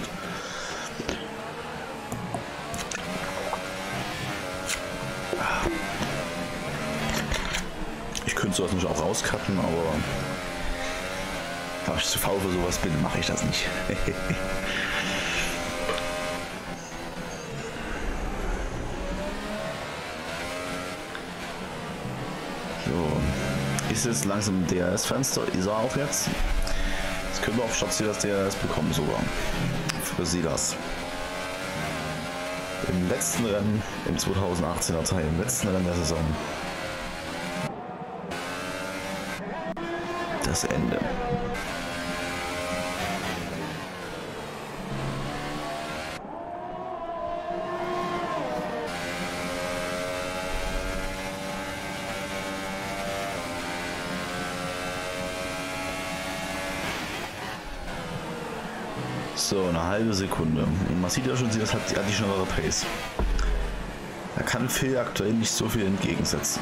Ich könnte sowas nicht auch rauscutten, aber da ich zu faul für sowas bin, mache ich das nicht. So, ist es langsam DRS-Fenster, ist er auch jetzt. Jetzt können wir auf Start das DRS bekommen sogar. Für Silas. Im letzten Rennen, im 2018er Teil, im letzten Rennen der Saison. Das Ende. So, eine halbe Sekunde. Und man sieht ja schon, das hat die schnellere Pace. Da kann Phil aktuell nicht so viel entgegensetzen.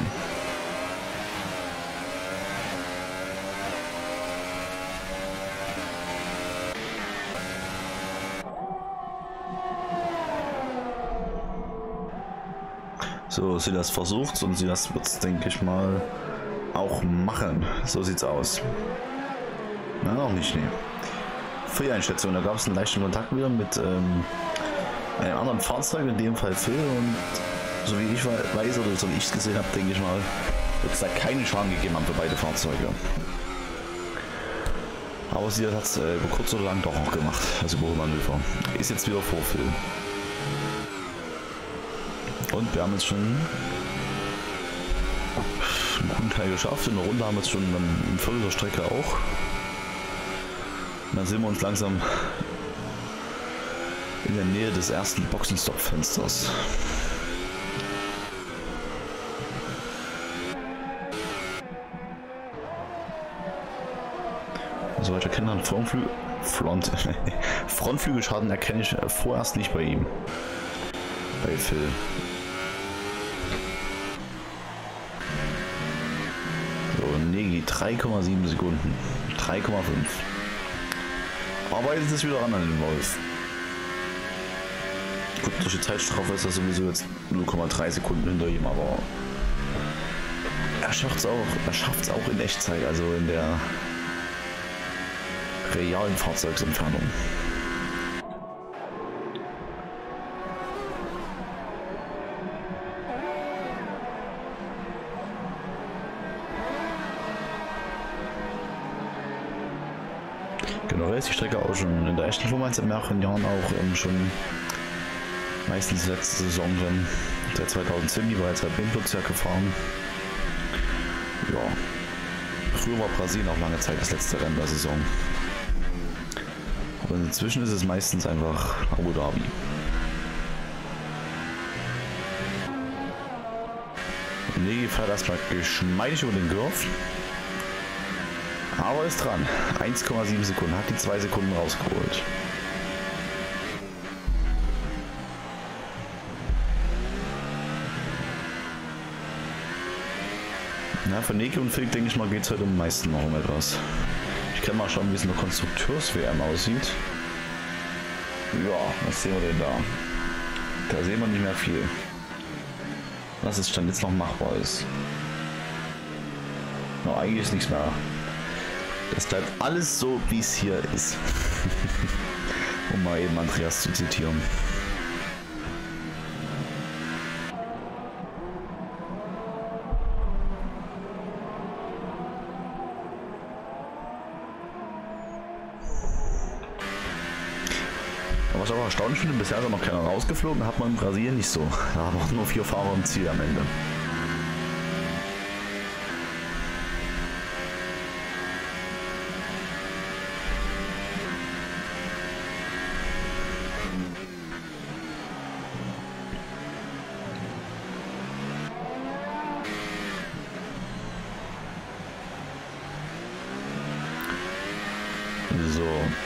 So, sie das versucht und sie das wird es, denke ich mal, auch machen. So sieht's aus. Na, noch nicht, nee. Free-Einschätzung, da gab es einen leichten Kontakt wieder mit einem anderen Fahrzeug, in dem Fall Phil, und so wie ich weiß oder so wie ich es gesehen habe, denke ich mal, wird es da keine Schaden gegeben haben für beide Fahrzeuge. Aber sie hat es über kurz oder lang doch auch gemacht, also Überholmanöver. Ist jetzt wieder vor Phil. Und wir haben jetzt schon einen guten Teil geschafft. In der Runde haben wir jetzt schon ein Viertel der Strecke auch. Und dann sind wir uns langsam in der Nähe des ersten Boxenstopp-Fensters. Soweit ich erkenne, Frontflügelschaden erkenne ich vorerst nicht bei ihm. Bei Phil. So, Negi 3,7 Sekunden. 3,5. Aber jetzt ist es wieder ran an den Wolf. Gut, durch die Zeitstrafe ist das sowieso jetzt 0,3 Sekunden hinter ihm, aber er schafft es auch in Echtzeit, also in der realen Fahrzeugsentfernung. Generell ist die Strecke auch schon in der echten Formel 1 in mehreren Jahren auch schon meistens letzte Saison drin. Seit 2010, die war jetzt halt Benplutzjagd gefahren. Ja. Früher war Brasilien auch lange Zeit das letzte Rennen der Saison. Aber inzwischen ist es meistens einfach Abu Dhabi. Negi fährt erstmal geschmeidig über den Curve. Aber ist dran. 1,7 Sekunden. Hat die 2 Sekunden rausgeholt. Na, für Negi und Phil, denke ich mal, geht es heute am meisten noch um etwas. Ich kann mal schauen, wie es in der Konstrukteurs-WM aussieht. Ja, was sehen wir denn da? Da sehen wir nicht mehr viel. Was ist Stand jetzt noch machbar ist. No, eigentlich ist nichts mehr. Das bleibt alles so, wie es hier ist. Um mal eben Andreas zu zitieren. Was ich aber erstaunlich finde, bisher ist ja noch keiner rausgeflogen, hat man in Brasilien nicht so. Da waren nur 4 Fahrer im Ziel am Ende. So.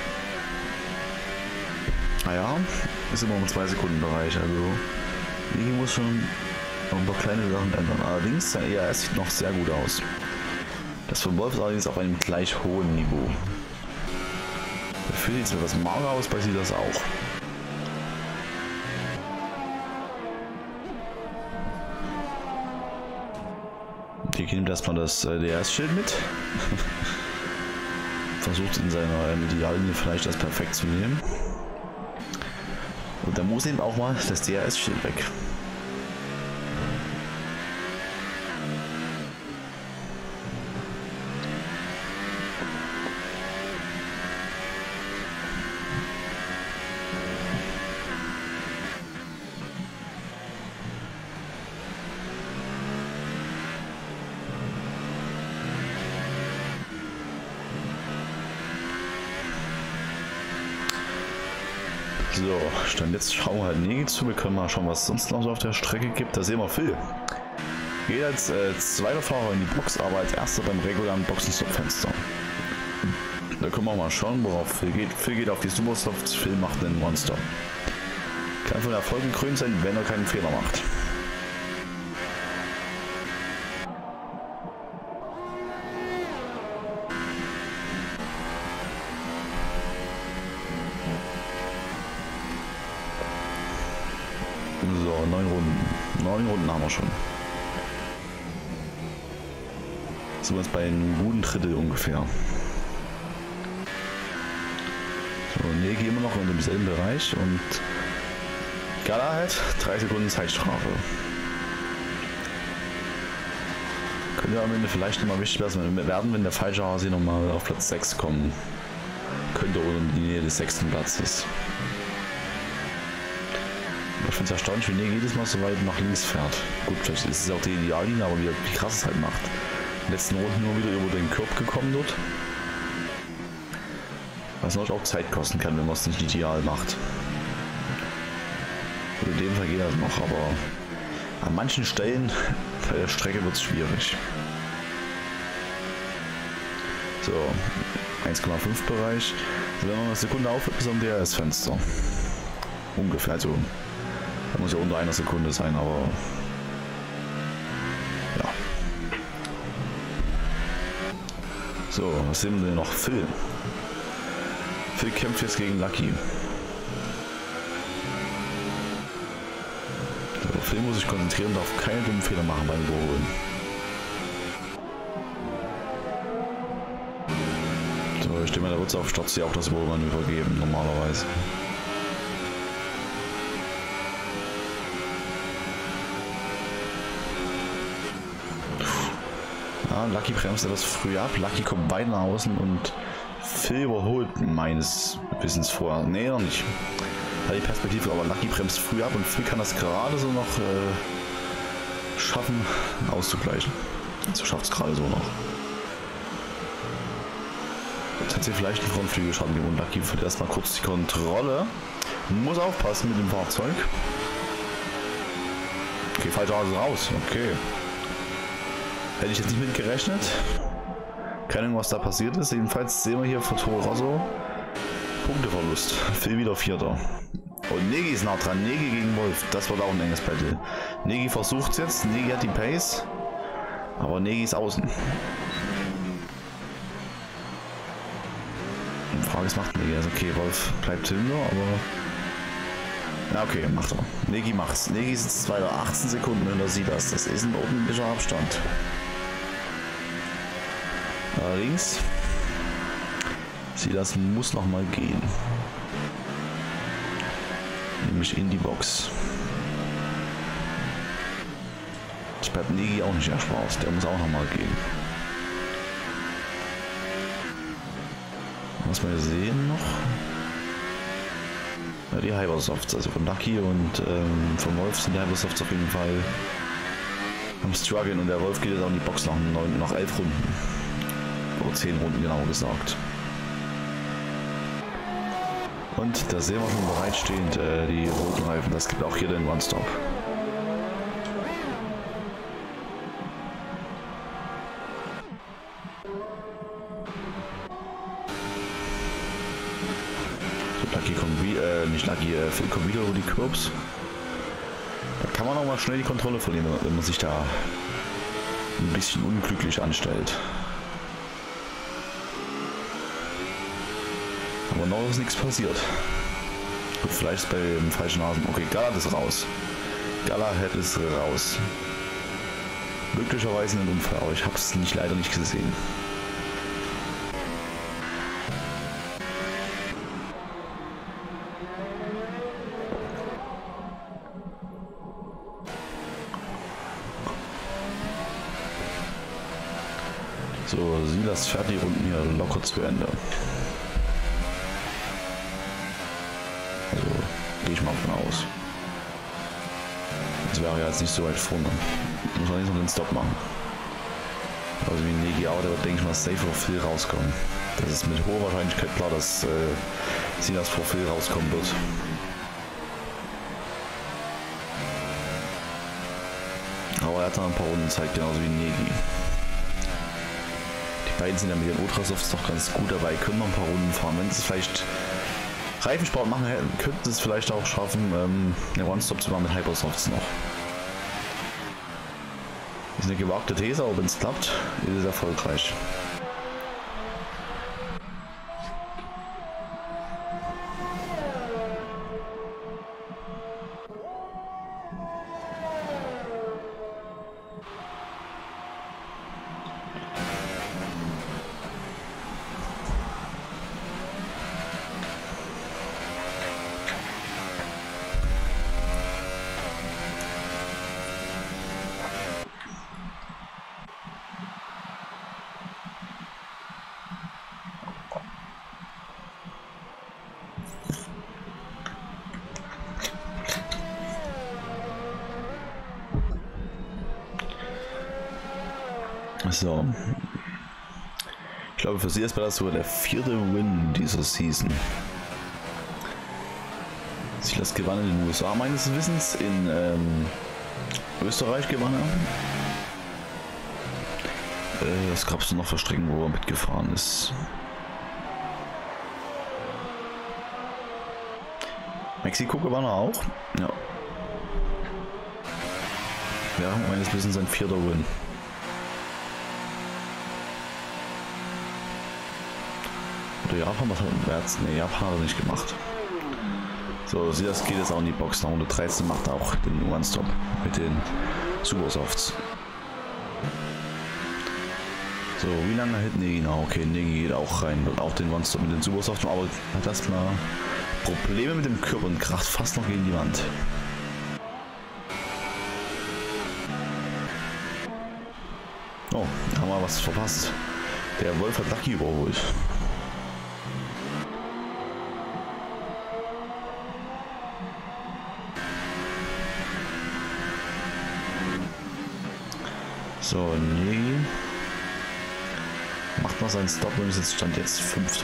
Naja, ist immer im 2-Sekunden-Bereich, also Niki muss schon noch ein paar kleine Sachen ändern. Allerdings, sein ERS sieht noch sehr gut aus. Das von Wolf ist allerdings auf einem gleich hohen Niveau. Dafür sieht es etwas mager aus, bei sie das auch. Niki nimmt erstmal das DRS-Schild mit. Versucht in seiner Ideallinie vielleicht das perfekt zu nehmen. Und dann muss eben auch mal das DRS-Schild weg. So, dann jetzt schauen wir halt Niki zu. Wir können mal schauen, was es sonst noch so auf der Strecke gibt. Da sehen wir Phil. Geht als zweiter Fahrer in die Box, aber als erster beim regulären Boxenstopp-Fenster. Da können wir mal schauen, worauf Phil geht. Phil geht auf die Supersofts, Phil macht einen Monster. Kann von Erfolg gekrönt sein, wenn er keinen Fehler macht. So, 9 Runden. 9 Runden haben wir schon. Sind wir jetzt bei einem guten Drittel ungefähr. So, Niki immer noch in demselben Bereich und Gala halt 3 Sekunden Zeitstrafe. Könnte am Ende vielleicht nochmal wichtig werden, wenn der falsche Hase nochmal auf Platz 6 kommen könnte oder in die Nähe des 6. Platzes. Ich finde es erstaunlich, wie Niki jedes Mal so weit nach links fährt. Gut, vielleicht ist es auch die Ideallinie, aber wie krass es halt macht. In den letzten Runden nur wieder über den Curb gekommen dort. Was natürlich auch Zeit kosten kann, wenn man es nicht ideal macht. Und in dem Fall geht das noch, aber an manchen Stellen der Strecke wird es schwierig. So, 1,5 Bereich. Also wenn man eine Sekunde aufhört, bis am DRS-Fenster. Ungefähr, also da muss ja unter einer Sekunde sein, aber ja. So, was sehen wir denn noch? Phil. Phil kämpft jetzt gegen Lucky. So, Phil muss sich konzentrieren, darf keine dummen Fehler machen beim Überholen. So, ich denke mal, da wird es auf Start ja auch das Überholmanöver geben, normalerweise. Ja, Lucky bremst etwas früh ab. Lucky kommt weit nach außen und Phil überholt meines Wissens vorher. Nee, noch nicht. Hat die Perspektive, aber Lucky bremst früh ab und Phil kann das gerade so noch schaffen, auszugleichen. Also schafft es gerade so noch. Jetzt hat sie vielleicht einen Frontflügelschaden gegeben und Lucky verliert erstmal kurz die Kontrolle. Muss aufpassen mit dem Fahrzeug. Okay, falscher Hase raus. Okay. Hätte ich jetzt nicht mit gerechnet. Keine Ahnung, was da passiert ist. Jedenfalls sehen wir hier für Toro Rosso Punkteverlust. Phil wieder Vierter. Und Niki ist nah dran. Niki gegen Wolf. Das wird auch ein enges Battle. Niki versucht es jetzt. Niki hat die Pace. Aber Niki ist außen. Die Frage ist, macht Niki. Also okay, Wolf bleibt hinter, aber... Ja, okay, macht er. Niki macht's. Niki sitzt bei 18 Sekunden und er sieht das. Das ist ein ordentlicher Abstand. Allerdings, das muss noch mal gehen. Nämlich in die Box. Das bleibt Niki auch nicht erspart. Der muss auch noch mal gehen. Was wir sehen noch? Ja, die Hypersofts, also von Lucky und von Wolf sind die Hypersofts auf jeden Fall am Struggeln und der Wolf geht jetzt auch in die Box nach 11 Runden. Oder 10 Runden genauer gesagt. Und da sehen wir schon bereitstehend die roten Reifen. Das gibt auch hier den One-Stop. Lucky kommt wieder, nicht Lucky, Phil kommt wieder über die Curbs. Da kann man auch mal schnell die Kontrolle verlieren, wenn man sich da ein bisschen unglücklich anstellt. Aber noch ist nichts passiert. Gut, vielleicht ist beim falschen Hasen. Okay, Galahad ist raus. Galahad ist raus. Möglicherweise ein Unfall, aber ich habe es leider nicht gesehen. So, Silas fährt die Runden hier locker zu Ende. Also, gehe ich mal von aus. Das wäre ja jetzt nicht so weit vorne. Muss man nicht noch den Stop machen. Also wie ein Negi auch, da denke ich mal safe vor Phil rauskommen. Das ist mit hoher Wahrscheinlichkeit klar, dass Silas vor Phil rauskommen wird. Aber er hat dann ein paar Runden Zeit, genauso wie Negi. Die beiden sind ja mit den Ultrasofts doch ganz gut dabei, können noch ein paar Runden fahren. Wenn sie vielleicht Reifensport machen hätten, könnten sie es vielleicht auch schaffen, eine One-Stop zu machen mit Hypersofts noch. Ist eine gewagte These, aber wenn es klappt, ist es erfolgreich. So. Ich glaube, für sie ist das sogar der 4. Win dieser Season. Silas gewann in den USA meines Wissens, in Österreich gewann er. Was gab es noch für Strecken, wo er mitgefahren ist? Mexiko gewann er auch. Ja. Ja, meines Wissens sein 4. Win. Oder Japan, was hat er jetzt? Ne, Japan hat er nicht gemacht. So, Silas geht jetzt auch in die Box. Nach Runde 13 macht er auch den One-Stop mit den Supersofts. So, wie lange hält Negi noch? Okay, Negi geht auch rein, wird auch den One-Stop mit den Supersofts, aber hat erstmal Probleme mit dem Körper und kracht fast noch gegen die Wand. Oh, haben wir was verpasst. Der Wolf hat Lucky überholt. So, Negi macht noch seinen Stop und ist jetzt Stand jetzt 5.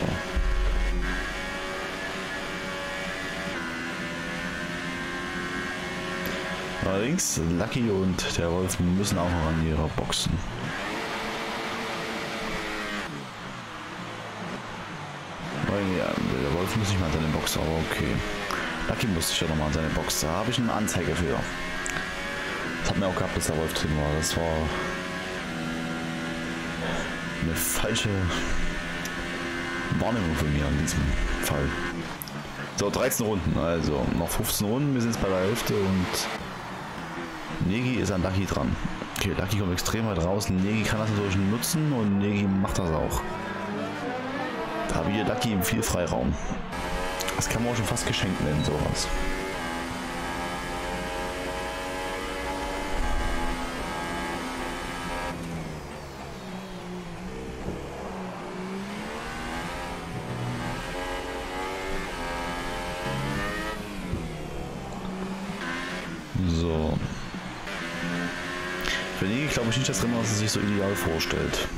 Allerdings, Lucky und der Wolf müssen auch noch an ihrer Boxen. Ja, der Wolf muss nicht mal an seine Box, aber okay. Lucky muss sich ja noch mal an seine Box. Da habe ich einen Anzeigefehler. Das hat mir auch gehabt, bis der Wolf drin war. Das war eine falsche Wahrnehmung von mir in diesem Fall. So, 13 Runden, also noch 15 Runden, wir sind jetzt bei der Hälfte und Negi ist an Lucky dran. Okay, Lucky kommt extrem weit raus, Negi kann das natürlich nutzen und Negi macht das auch. Da habe ich Lucky viel Freiraum. Das kann man auch schon fast geschenkt nennen, sowas. So. Für Negi glaube ich nicht, dass Rennen sich so ideal vorstellt.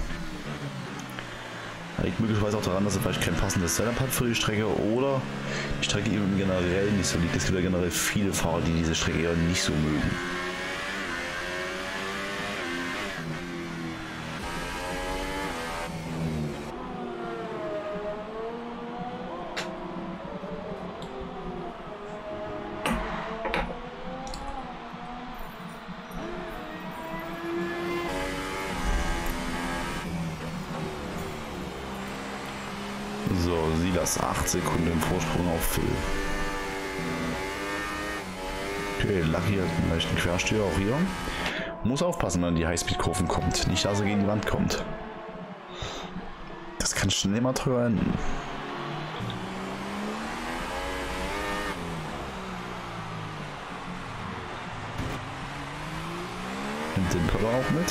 Liegt möglicherweise auch daran, dass er vielleicht kein passendes Setup hat für die Strecke oder die Strecke ihm generell nicht so liegt. Es gibt ja generell viele Fahrer, die diese Strecke eher nicht so mögen. So, Silas 8 Sekunden im Vorsprung auf Phil. Okay, Lucky hat einen leichten Quersteher auch hier. Muss aufpassen, wenn er in die Highspeed-Kurven kommt. Nicht, dass er gegen die Wand kommt. Das kann schnell mal teuer enden. Nimmt den Plotter auch mit.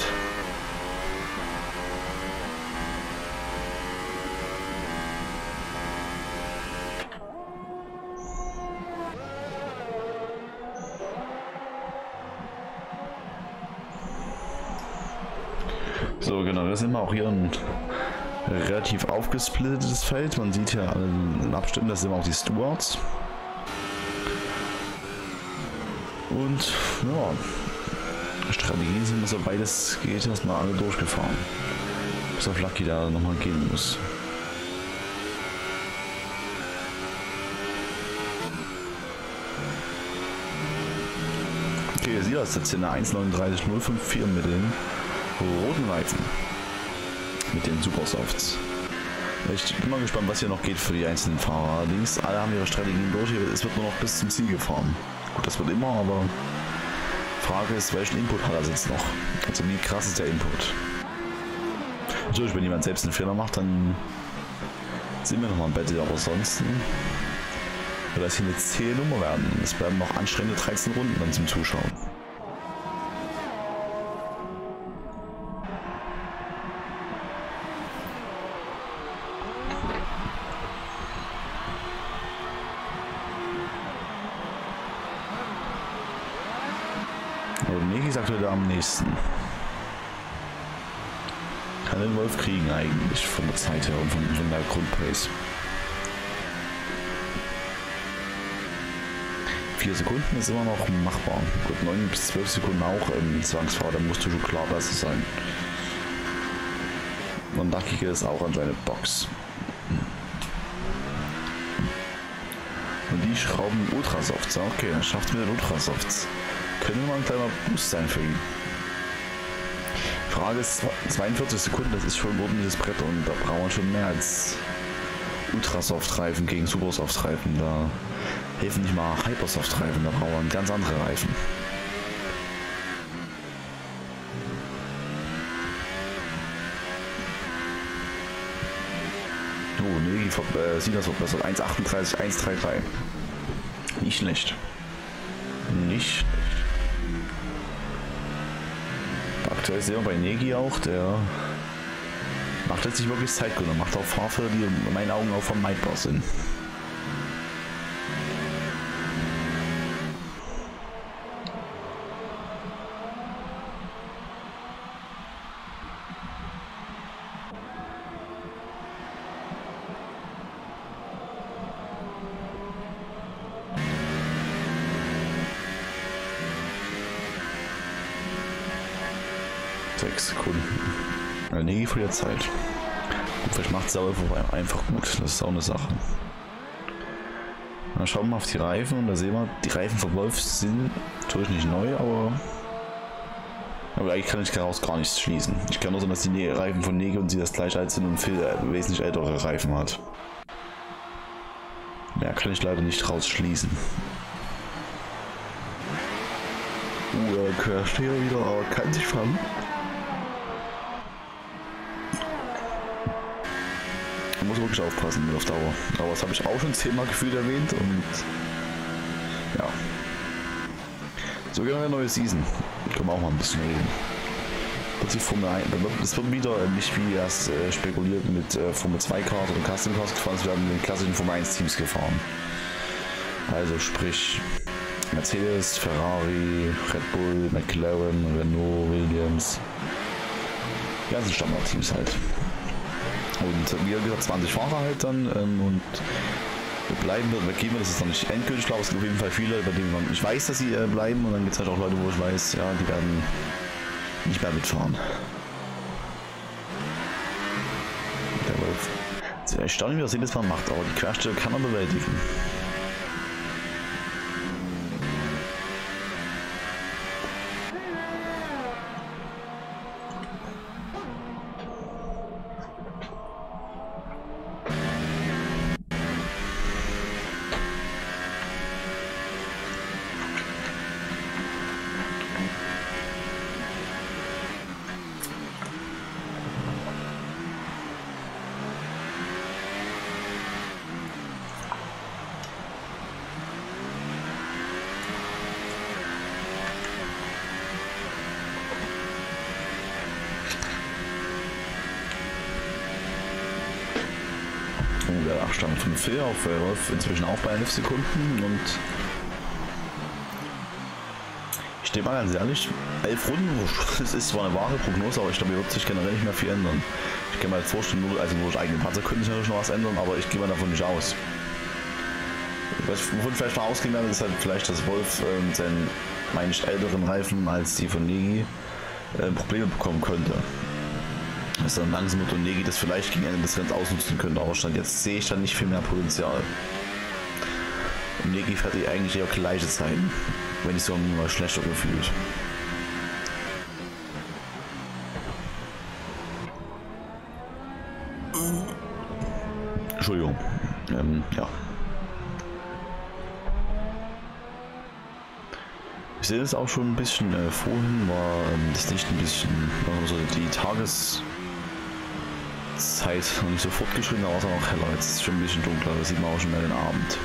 So, genau, das sind wir auch hier ein relativ aufgesplittetes Feld. Man sieht hier in Abständen, das sind auch die Stewards. Und ja, Strategien sind, dass er beides geht, erstmal alle durchgefahren. Bis auf Lucky da nochmal gehen muss. Okay, ihr seht das jetzt in der 1.39.054 mit den roten Reifen. Mit den Supersofts. Ich bin mal gespannt, was hier noch geht für die einzelnen Fahrer. Allerdings, alle haben ihre Strategien durch. Es wird nur noch bis zum Ziel gefahren. Gut, das wird immer, aber Frage ist, welchen Input hat er jetzt noch? Also wie krass ist der Input? Natürlich, wenn jemand selbst einen Fehler macht, dann sind wir nochmal im Battle, aber ansonsten wird das hier eine zähe Nummer werden. Es bleiben noch anstrengende 13 Runden dann zum Zuschauen. Niki sagt wieder am nächsten. Kann den Wolf kriegen eigentlich von der Zeit her und von der Grundpace. 4 Sekunden ist immer noch machbar. Gut, 9 bis 12 Sekunden auch im Zwangsfahrer, da musst du schon klar besser sein. Und Lucky ist auch an seine Box. Und die schrauben Ultrasofts. Okay, dann schafft mit den Ultrasofts. Könnte mal ein kleiner Boost sein für ihn. Frage ist, 42 Sekunden, das ist schon ein ordentliches Brett und da brauchen wir schon mehr als Ultrasoft-Reifen gegen Supersoft-Reifen. Da helfen nicht mal Hypersoft-Reifen, da brauchen wir ganz andere Reifen. Oh, nee, sieht das verbessert. 1,38, 1,33. Nicht schlecht. Nicht. Aktuell sehen wir bei Negi auch, der macht jetzt nicht wirklich Zeit gut, er macht auch Fahrfehler, die in meinen Augen auch vermeidbar sind. Sekunden. Negi verliert Zeit. Gut, vielleicht macht es aber einfach gut. Das ist auch eine Sache. Dann schauen wir mal auf die Reifen und da sehen wir, die Reifen von Wolf sind natürlich nicht neu, aber eigentlich kann ich daraus gar nichts schließen. Ich kann nur sagen, dass die Reifen von Negi und sie das gleich alt sind und Phil wesentlich ältere Reifen hat. Mehr kann ich leider nicht rausschließen. Quersteher wieder, aber kann sich fangen. Man muss wirklich aufpassen auf Dauer. Aber das habe ich auch schon 10-mal gefühlt erwähnt und ja. So gehen wir eine neue Season. Können wir auch mal ein bisschen reden. Das wird wieder nicht wie erst spekuliert mit Formel 2 Cars oder Custom Cars gefahren, es werden mit den klassischen Formel 1 Teams gefahren. Also sprich Mercedes, Ferrari, Red Bull, McLaren, Renault, Williams. Die ganzen Standardteams halt. Und wie gesagt 20 Fahrer halt dann und bleiben wird, weggehen wir, das ist noch nicht endgültig, ich glaube es gibt auf jeden Fall viele, bei denen ich weiß, dass sie bleiben und dann gibt es halt auch Leute, wo ich weiß, ja, die werden nicht mehr mitfahren. Der Wolf. Ich erstaunlich, wie das jedes Mal macht, aber die Querstelle kann er bewältigen. Vorsprung der Abstand von Phil auf Wolf inzwischen auch bei 11 Sekunden und ich stehe mal ganz ehrlich, 11 Runden, das ist zwar eine wahre Prognose, aber ich glaube, hier wird sich generell nicht mehr viel ändern. Ich kann mir halt vorstellen, also durch eigene Panzer könnte sich natürlich noch was ändern, aber ich gehe mal davon nicht aus. Wovon ich vielleicht noch ausgehen werde, ist halt vielleicht, dass Wolf mit seinen, meine ich, älteren Reifen als die von Negi Probleme bekommen könnte. Dass dann langsam mit und Negi das vielleicht gegen Ende des Rennens ausnutzen könnte, aber Stand jetzt sehe ich dann nicht viel mehr Potenzial. Und Negi fährt eigentlich eher gleiche Zeiten, wenn nicht so mal schlechter gefühlt. Entschuldigung. Ja. Ich sehe das auch schon ein bisschen vorhin, war das Licht ein bisschen, also die Tageszeit noch nicht so fortgeschritten, aber es war auch heller. Jetzt ist es schon ein bisschen dunkler, da sieht man auch schon mehr den Abend.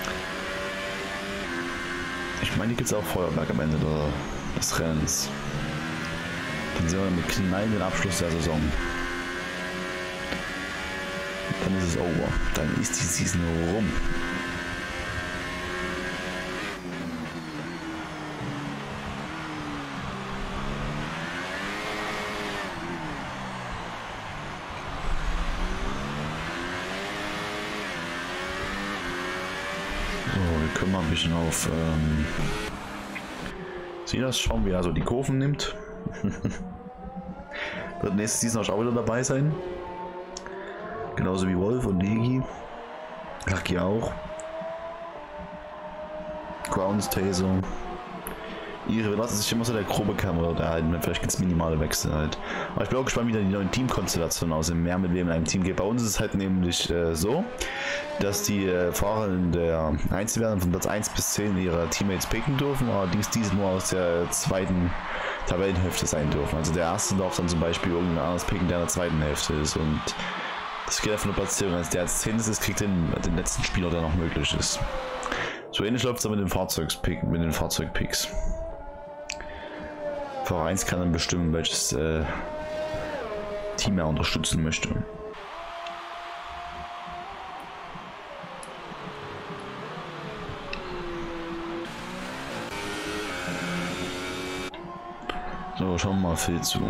Ich meine, hier gibt es auch Feuerwerk am Ende des Rennens. Dann sehen wir mit Knallen den Abschluss der Saison. Dann ist es over. Dann ist die Season rum. Können wir ein bisschen auf Silas schauen, wie er so die Kurven nimmt. Wird nächstes Season auch wieder dabei sein. Genauso wie Wolf und Negi. Lucky auch. Grounds, Taser. Ihre lassen sich immer so der grobe Kamera oder halt, vielleicht gibt es minimale Wechsel halt. Aber ich bin auch gespannt, wie dann die neuen Teamkonstellationen aussehen, mehr mit wem in einem Team geht. Bei uns ist es halt nämlich so, dass die Fahrer in der Einzelwertung von Platz 1 bis 10 ihrer Teammates picken dürfen, allerdings diese nur aus der zweiten Tabellenhälfte sein dürfen. Also der erste darf dann zum Beispiel irgendein anderes picken, der in der zweiten Hälfte ist und das geht von der Platzierung. Also der als 10. ist, kriegt den letzten Spieler, der noch möglich ist. So ähnlich läuft es dann mit den Fahrzeugpicks. Fahrer 1 kann dann bestimmen, welches Team er unterstützen möchte. So, schauen wir mal Phil zu.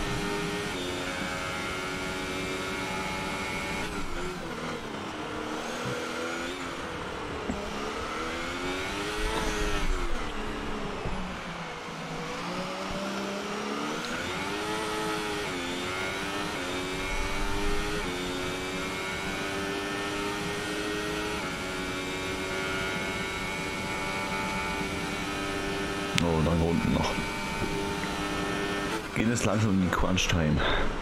Oh, 9 Runden noch. Gehen es langsam in die Crunch-Time.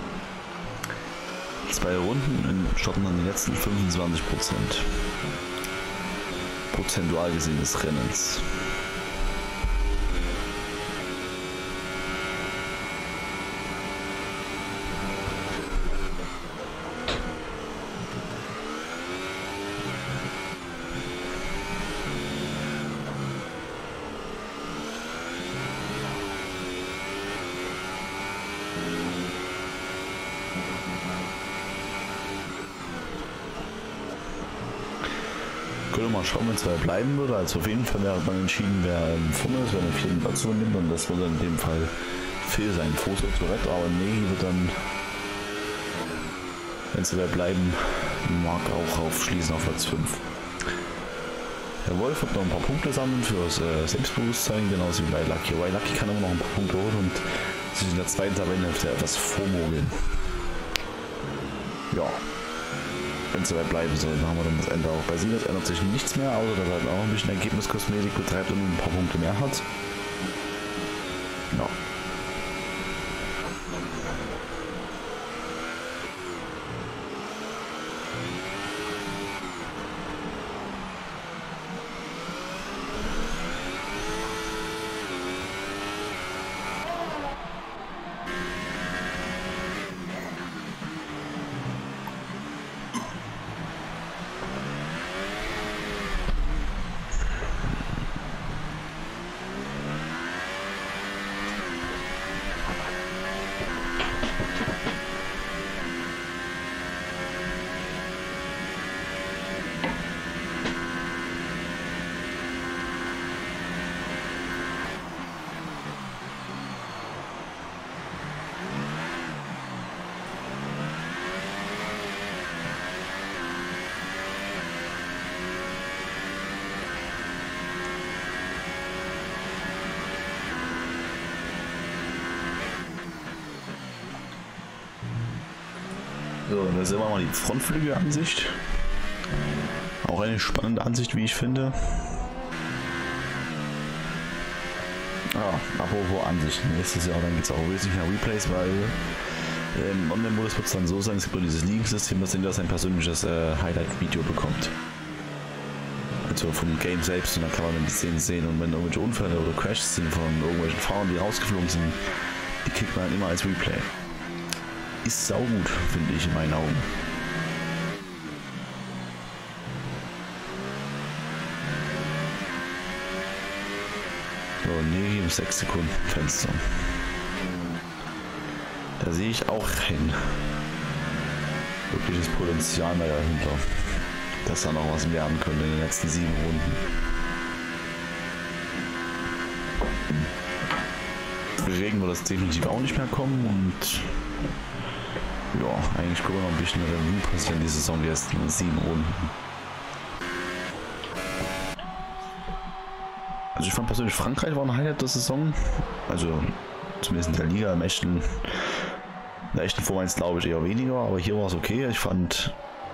2 Runden starten dann die letzten 25%. Prozentual gesehen des Rennens. Können wir mal schauen, wenn es dabei bleiben würde. Also auf jeden Fall wäre dann entschieden, wer vorne ist, wer den 4. Platz nimmt, und das würde in dem Fall Phil sein. Fuß und Tourette, aber Negi wird dann, wenn es dabei bleiben mag, auch aufschließen auf Platz 5. Der Wolf wird noch ein paar Punkte sammeln für das Selbstbewusstsein, genauso wie bei Lucky. Weil Lucky kann immer noch ein paar Punkte holen und sich in der zweiten Tabellenhälfte etwas vormogeln. Ja. Wenn es dabei bleiben soll, dann haben wir dann das Ende auch. Bei Silas ändert sich nichts mehr, außer dass er halt auch ein bisschen Ergebniskosmetik betreibt und ein paar Punkte mehr hat. Ja. So, und da sehen wir mal die Frontflügelansicht. Auch eine spannende Ansicht, wie ich finde. Ja, apropos Ansicht. Nächstes Jahr dann geht es auch wesentlich mehr Replays, weil im Online-Modus wird es dann so sein, es gibt nur dieses League-System, dass jeder sein persönliches Highlight-Video bekommt. Also vom Game selbst, und dann kann man dann die Szenen sehen, und wenn irgendwelche Unfälle oder Crashs sind von irgendwelchen Fahrern, die rausgeflogen sind, die kriegt man dann immer als Replay. Ist saugut, finde ich in meinen Augen. So, und hier im 6 Sekunden Fenster. Da sehe ich auch ein wirkliches Potenzial mehr dahinter, dass da noch was werden könnte in den letzten 7 Runden. Regen wird das definitiv auch nicht mehr kommen, und ja, eigentlich können wir noch ein bisschen Revue passieren die Saison, die ersten 7 Runden. Also ich fand persönlich, Frankreich war ein Highlight der Saison, also zumindest in der Liga, in der echten Form 1 glaube ich eher weniger, aber hier war es okay. Ich fand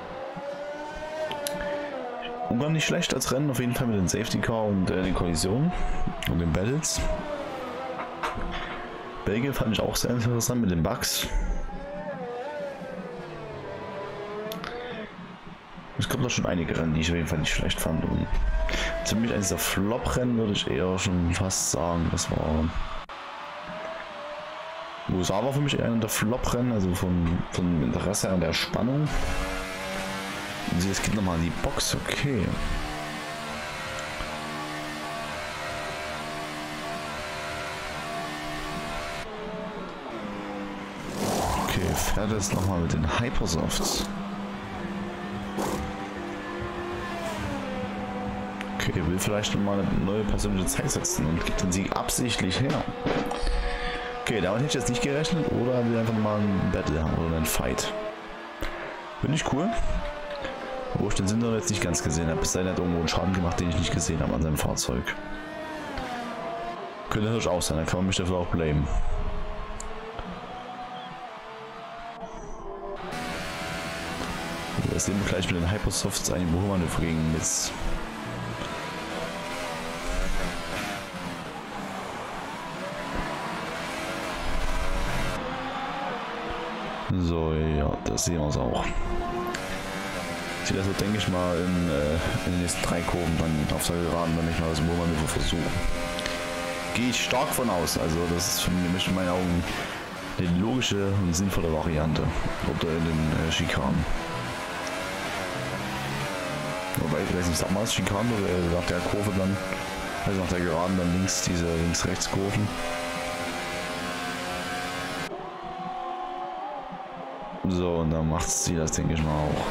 Ungarn nicht schlecht als Rennen, auf jeden Fall mit den Safety Car und den Kollisionen und den Battles. Belgien fand ich auch sehr interessant mit den Bugs. Es gab da schon einige Rennen, die ich auf jeden Fall nicht schlecht fand. Und ziemlich eines der Flop-Rennen würde ich eher schon fast sagen. Das war USA war für mich eher einer der Flop-Rennen, also vom Interesse an der Spannung. Und jetzt geht nochmal in die Box, okay. Okay, fährt jetzt nochmal mit den Hypersofts. Okay, will vielleicht nochmal eine neue persönliche Zeit setzen und gibt den Sieg absichtlich her. Okay, damit hätte ich jetzt nicht gerechnet, oder will einfach mal ein Battle haben oder ein Fight. Finde ich cool. Wo ich den Sinn jetzt nicht ganz gesehen habe. Bis dahin hat irgendwo einen Schaden gemacht, den ich nicht gesehen habe an seinem Fahrzeug. Könnte natürlich auch sein, dann kann man mich dafür auch blamen. Das sehen wir gleich mit den Hypersofts ein Überholmanöver gegen Mist. So, ja, das sehen wir es auch. Ich sehe das so, denke ich mal, in den nächsten 3 Kurven dann auf der Geraden, wenn ich mal das Überholmanöver versuche. Gehe ich stark von aus, also das ist für mich in meinen Augen eine logische und sinnvolle Variante. Oder in den Schikanen. Wobei, ich weiß nicht, sag mal, Schikanen oder nach der Kurve dann, also nach der Geraden dann links, diese Links-Rechts-Kurven. So, und dann macht sie das, denke ich mal, auch.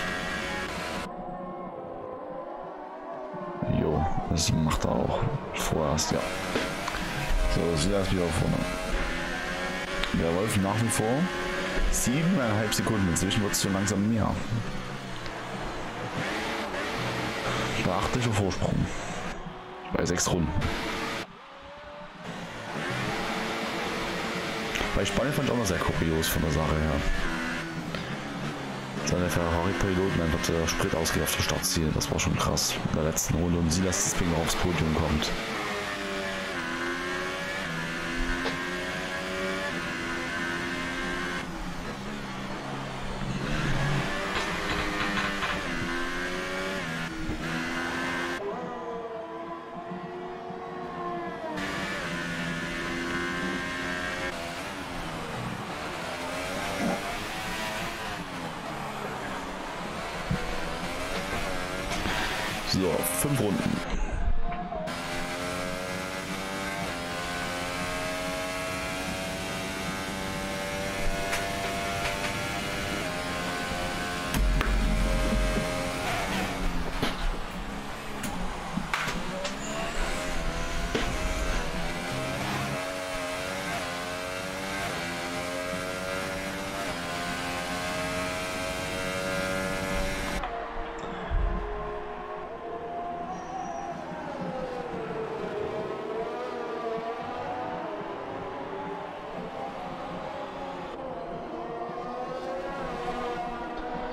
Jo, das macht er auch. Vorerst, ja. So, sie das wieder vorne. Der Wolf nach wie vor 7,5 Sekunden. Inzwischen wird es schon langsam mehr. Beachtlicher Vorsprung. Bei 6 Runden. Bei Spanien fand ich auch noch sehr kurios von der Sache her. Seine Ferrari-Piloten einfach der Sprit ausgeht auf das Startziel. Das war schon krass. In der letzten Runde, und sie lässt deswegen noch aufs Podium kommt. So, 5 Runden.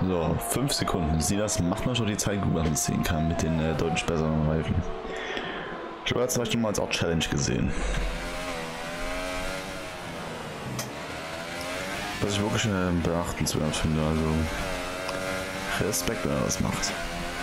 So, 5 Sekunden. Silas macht noch schon die Zeit gut, was man sehen kann mit den deutlich besseren Reifen. Ich habe jetzt vielleicht nochmal als auch Challenge gesehen. Was ich wirklich beachtenswert finde, also Respekt, wenn er das macht.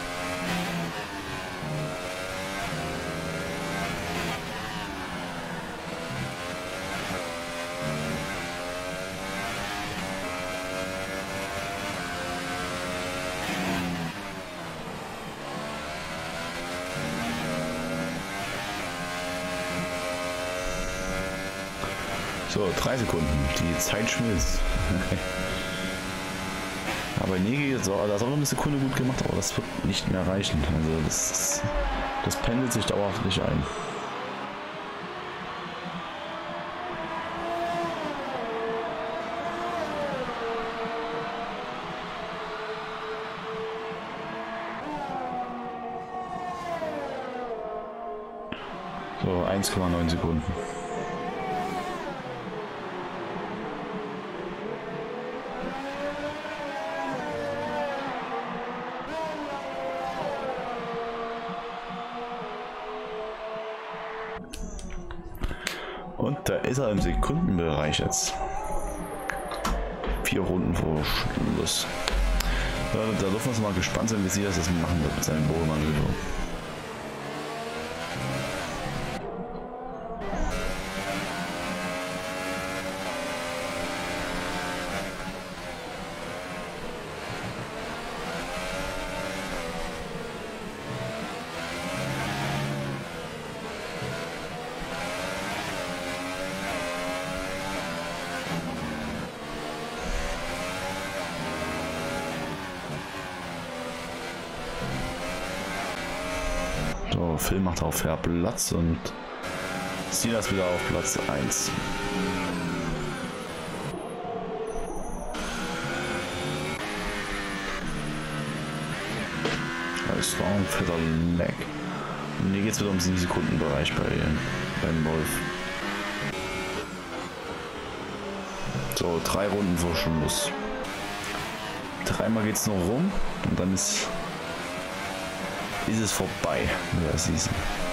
So, 3 Sekunden. Die Zeit schmilzt. Aber Negi, so, das hat auch noch eine Sekunde gut gemacht, aber das wird nicht mehr reichen. Also das pendelt sich dauerhaft nicht ein. So, 1,9 Sekunden. Und da ist er im Sekundenbereich jetzt. 4 Runden vor Schluss. Ja, da dürfen wir uns mal gespannt sein, wie sie das jetzt machen wird mit seinem Bohrmanöver. So, Phil macht auf fair Platz und Silas wieder auf Platz 1. Das war ein fetter Lag. Und hier geht es wieder um 7 Sekunden Bereich beim Wolf. So, 3 Runden vor Schluss. 3-mal geht es noch rum und dann ist es vorbei mit der Season.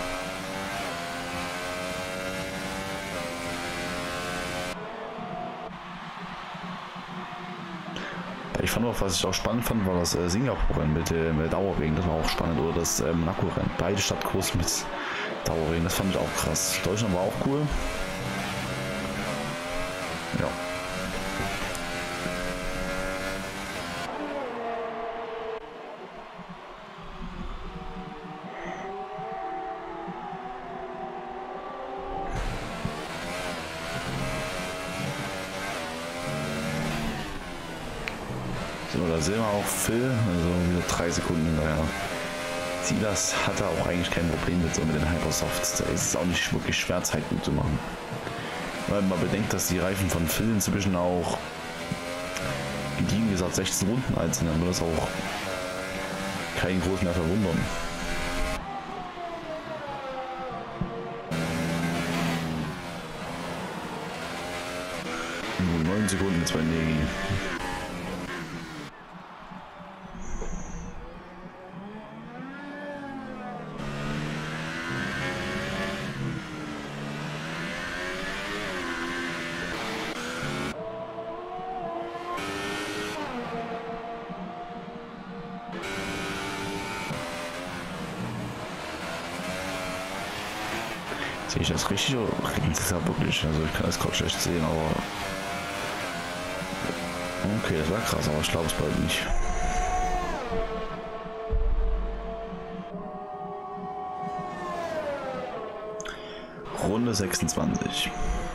Ich fand auch, was ich auch spannend fand, war das Singapur-Rennen mit Dauerregen. Das war auch spannend. Oder das Monaco-Rennen. Beide Stadtkurs mit Dauerregen. Das fand ich auch krass. Deutschland war auch cool. Ja. So, da sehen wir auch Phil, also wieder 3 Sekunden hinterher. Silas hatte auch eigentlich kein Problem mit den Hypersofts. Da ist es auch nicht wirklich schwer, Zeit gut zu machen. Weil man bedenkt, dass die Reifen von Phil inzwischen auch gediegen gesagt 16 Runden alt sind, dann wird das auch keinen groß mehr verwundern. 9 Sekunden, 2 Negi. Sehe ich das richtig oder regnet es ja wirklich? Also ich kann das gerade schlecht sehen, aber... Okay, das war krass, aber ich glaube es bald nicht. Runde 26.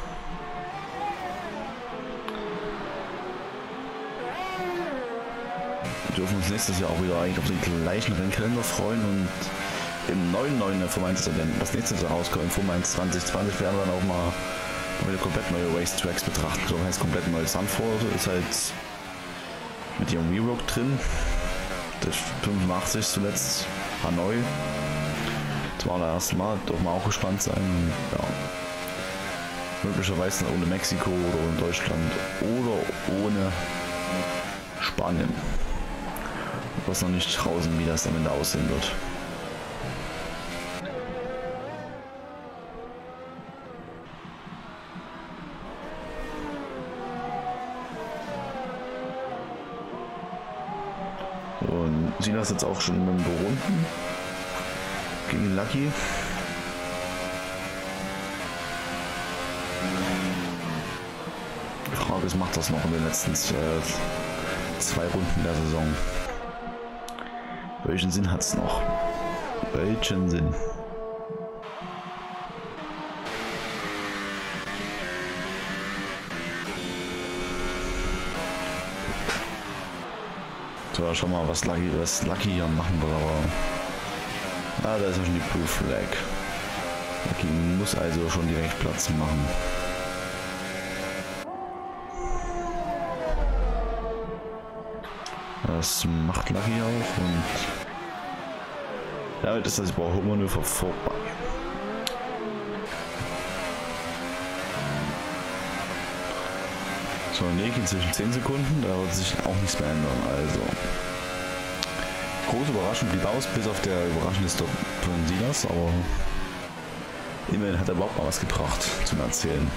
Wir dürfen uns nächstes Jahr auch wieder eigentlich auf den gleichen Rennkalender freuen und im neuen Formel 1, das nächste Jahr rauskommt, im Formel 1 2020, werden wir dann auch mal wieder komplett neue Racetracks betrachten. So heißt komplett neues Zandvoort, ist halt mit ihrem V-Rock drin. Das 85 zuletzt, Hanoi. Das war das erste Mal, dürfen wir auch gespannt sein. Ja. Möglicherweise ohne Mexiko oder ohne Deutschland oder ohne Spanien. bloß noch nicht draußen, wie das am Ende aussehen wird. Und Silas jetzt auch schon in den Runden gegen Lucky. Die Frage ist, macht das noch in den letzten 2 Runden der Saison? Welchen Sinn hat es noch? Welchen Sinn? So, schau mal, was Lucky hier machen will, aber... Ah, da ist ja schon die Blue Flag. Lucky muss also schon direkt Platz machen. Das macht Lucky auch und... Damit ist das Überholmanöver vorbei. So, Neki zwischen 10 Sekunden, da wird sich auch nichts mehr ändern. Also, große Überraschung blieb aus, bis auf der überraschende Stop von Silas, aber immerhin hat er überhaupt mal was gebracht zum Erzählen.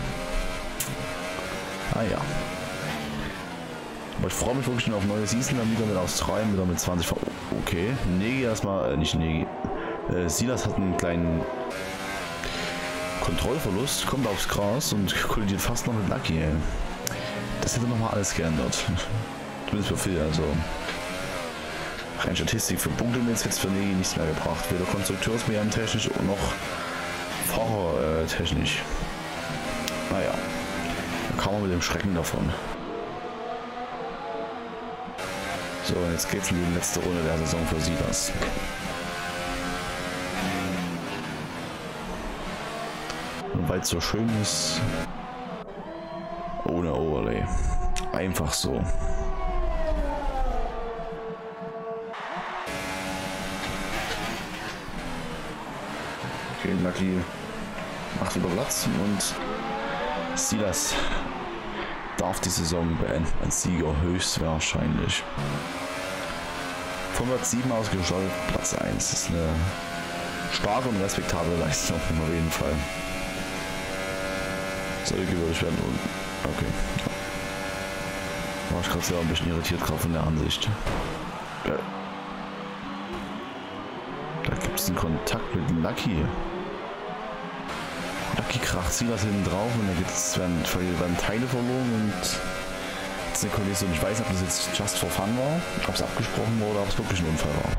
Ah ja. Aber ich freue mich wirklich schon auf neue Season, dann wieder mit Australien, wieder mit 20 V. Okay, Neki erstmal, nicht Neki. Silas hat einen kleinen Kontrollverlust, kommt aufs Gras und kollidiert fast noch mit Lucky, ey. Das hätte nochmal alles geändert. Zumindest für Phil, also. Rein Statistik für Punkte jetzt für Neki nichts mehr gebracht. Weder Konstrukteurs-WM technisch und noch Fahrer technisch. Naja, da kam man mit dem Schrecken davon. So, und jetzt geht's in die letzte Runde der Saison für Silas. Und weil es so schön ist, ohne Overlay. Einfach so. Okay, Lucky macht wieder Platz und Silas darf die Saison beenden als Sieger höchstwahrscheinlich. Von Platz 7 ausgeschaltet, Platz 1. Das ist eine starke und respektable Leistung auf jeden Fall. Soll gewürdigt werden und okay. War ich gerade selber ein bisschen irritiert gerade von der Ansicht. Da gibt es einen Kontakt mit Lucky. Lucky kracht Silas hinten drauf und da werden Teile verloren und jetzt eine Kollision. Ich weiß nicht, ob das jetzt just for fun war, ob es abgesprochen war oder ob es wirklich ein Unfall war.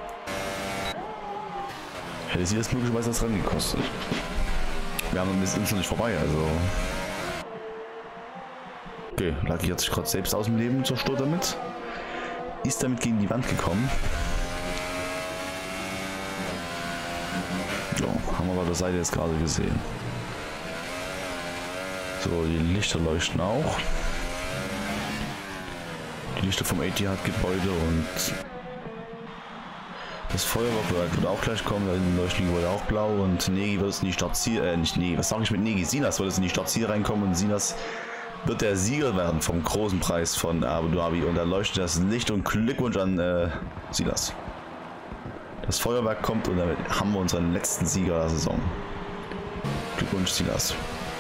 Hätte sie das möglicherweise das Rennen gekostet. Wir haben uns noch nicht vorbei, also. Okay, Lucky hat sich gerade selbst aus dem Leben zerstört damit. Ist damit gegen die Wand gekommen. So, haben wir bei der Seite jetzt gerade gesehen. So, die Lichter leuchten auch. Die Lichter vom Etihad-Gebäude und das Feuerwerk wird auch gleich kommen. Da hinten leuchten die Gebäude auch blau und Neki wird es in die Startziel, nicht Neki, was sage ich mit Neki? Silas wird es in die Startziel reinkommen und Silas wird der Sieger werden vom großen Preis von Abu Dhabi und da leuchtet das Licht und Glückwunsch an Silas. Das Feuerwerk kommt und damit haben wir unseren letzten Sieger der Saison. Glückwunsch Silas.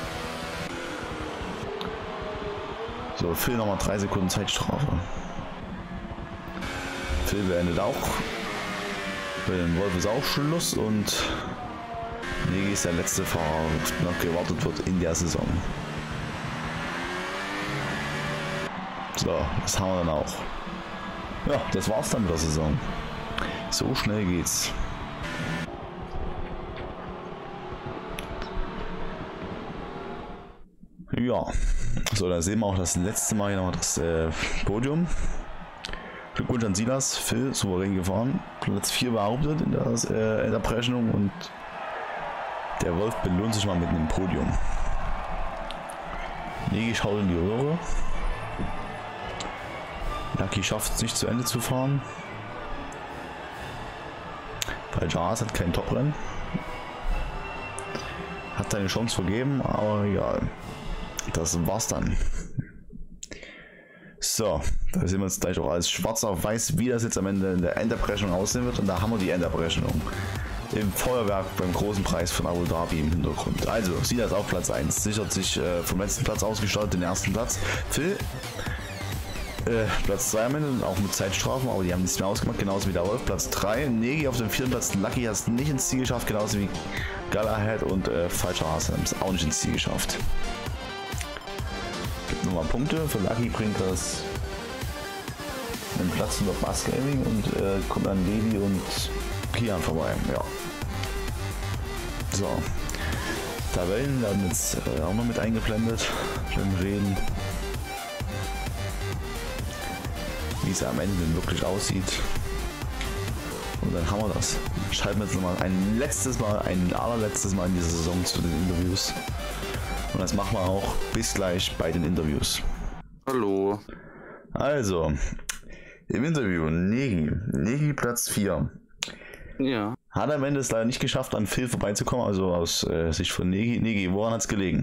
So, Phil nochmal 3 Sekunden Zeitstrafe. Phil beendet auch. Bei den Wolf ist auch Schluss und Neki ist der letzte Fahrer, der noch gewartet wird in der Saison. So, das haben wir dann auch. Ja, das war's dann mit der Saison. So schnell geht's. Ja, so, da sehen wir auch das letzte Mal noch das Podium. Glückwunsch an Silas, Phil, souverän gefahren. Platz 4 behauptet in der Abrechnung und der Wolf belohnt sich mal mit einem Podium. Neki schaut in die Röhre. Lucky schafft es nicht zu Ende zu fahren. Weil Jars hat kein Top-Rennen. Hat seine Chance vergeben, aber egal. Das war's dann. So. So, da sehen wir jetzt gleich auch alles schwarz auf weiß, wie das jetzt am Ende in der Endabrechnung aussehen wird. Und da haben wir die Endabrechnung im Feuerwerk beim großen Preis von Abu Dhabi im Hintergrund. Also, Silas auf Platz 1, sichert sich vom letzten Platz ausgestaltet den ersten Platz. Phil, Platz 2 am Ende, auch mit Zeitstrafen, aber die haben nichts mehr ausgemacht, genauso wie der Wolf. Platz 3, Negi auf dem 4. Platz, Lucky hat es nicht ins Ziel geschafft, genauso wie Galahad und Falscher Hase haben es auch nicht ins Ziel geschafft. Gibt nochmal Punkte, für Lucky bringt das einen Platz unter Bass Gaming und kommt an Levi und Kian vorbei, ja. So, Tabellen werden jetzt auch noch mit eingeblendet beim Reden. Wie es am Ende denn wirklich aussieht. Und dann haben wir das. Schalten wir jetzt nochmal ein allerletztes Mal in dieser Saison zu den Interviews. Und das machen wir auch bis gleich bei den Interviews. Hallo. Also, im Interview Negi Platz 4. Ja. Hat am Ende es leider nicht geschafft, an Phil vorbeizukommen, also aus Sicht von Negi. Woran hat es gelegen?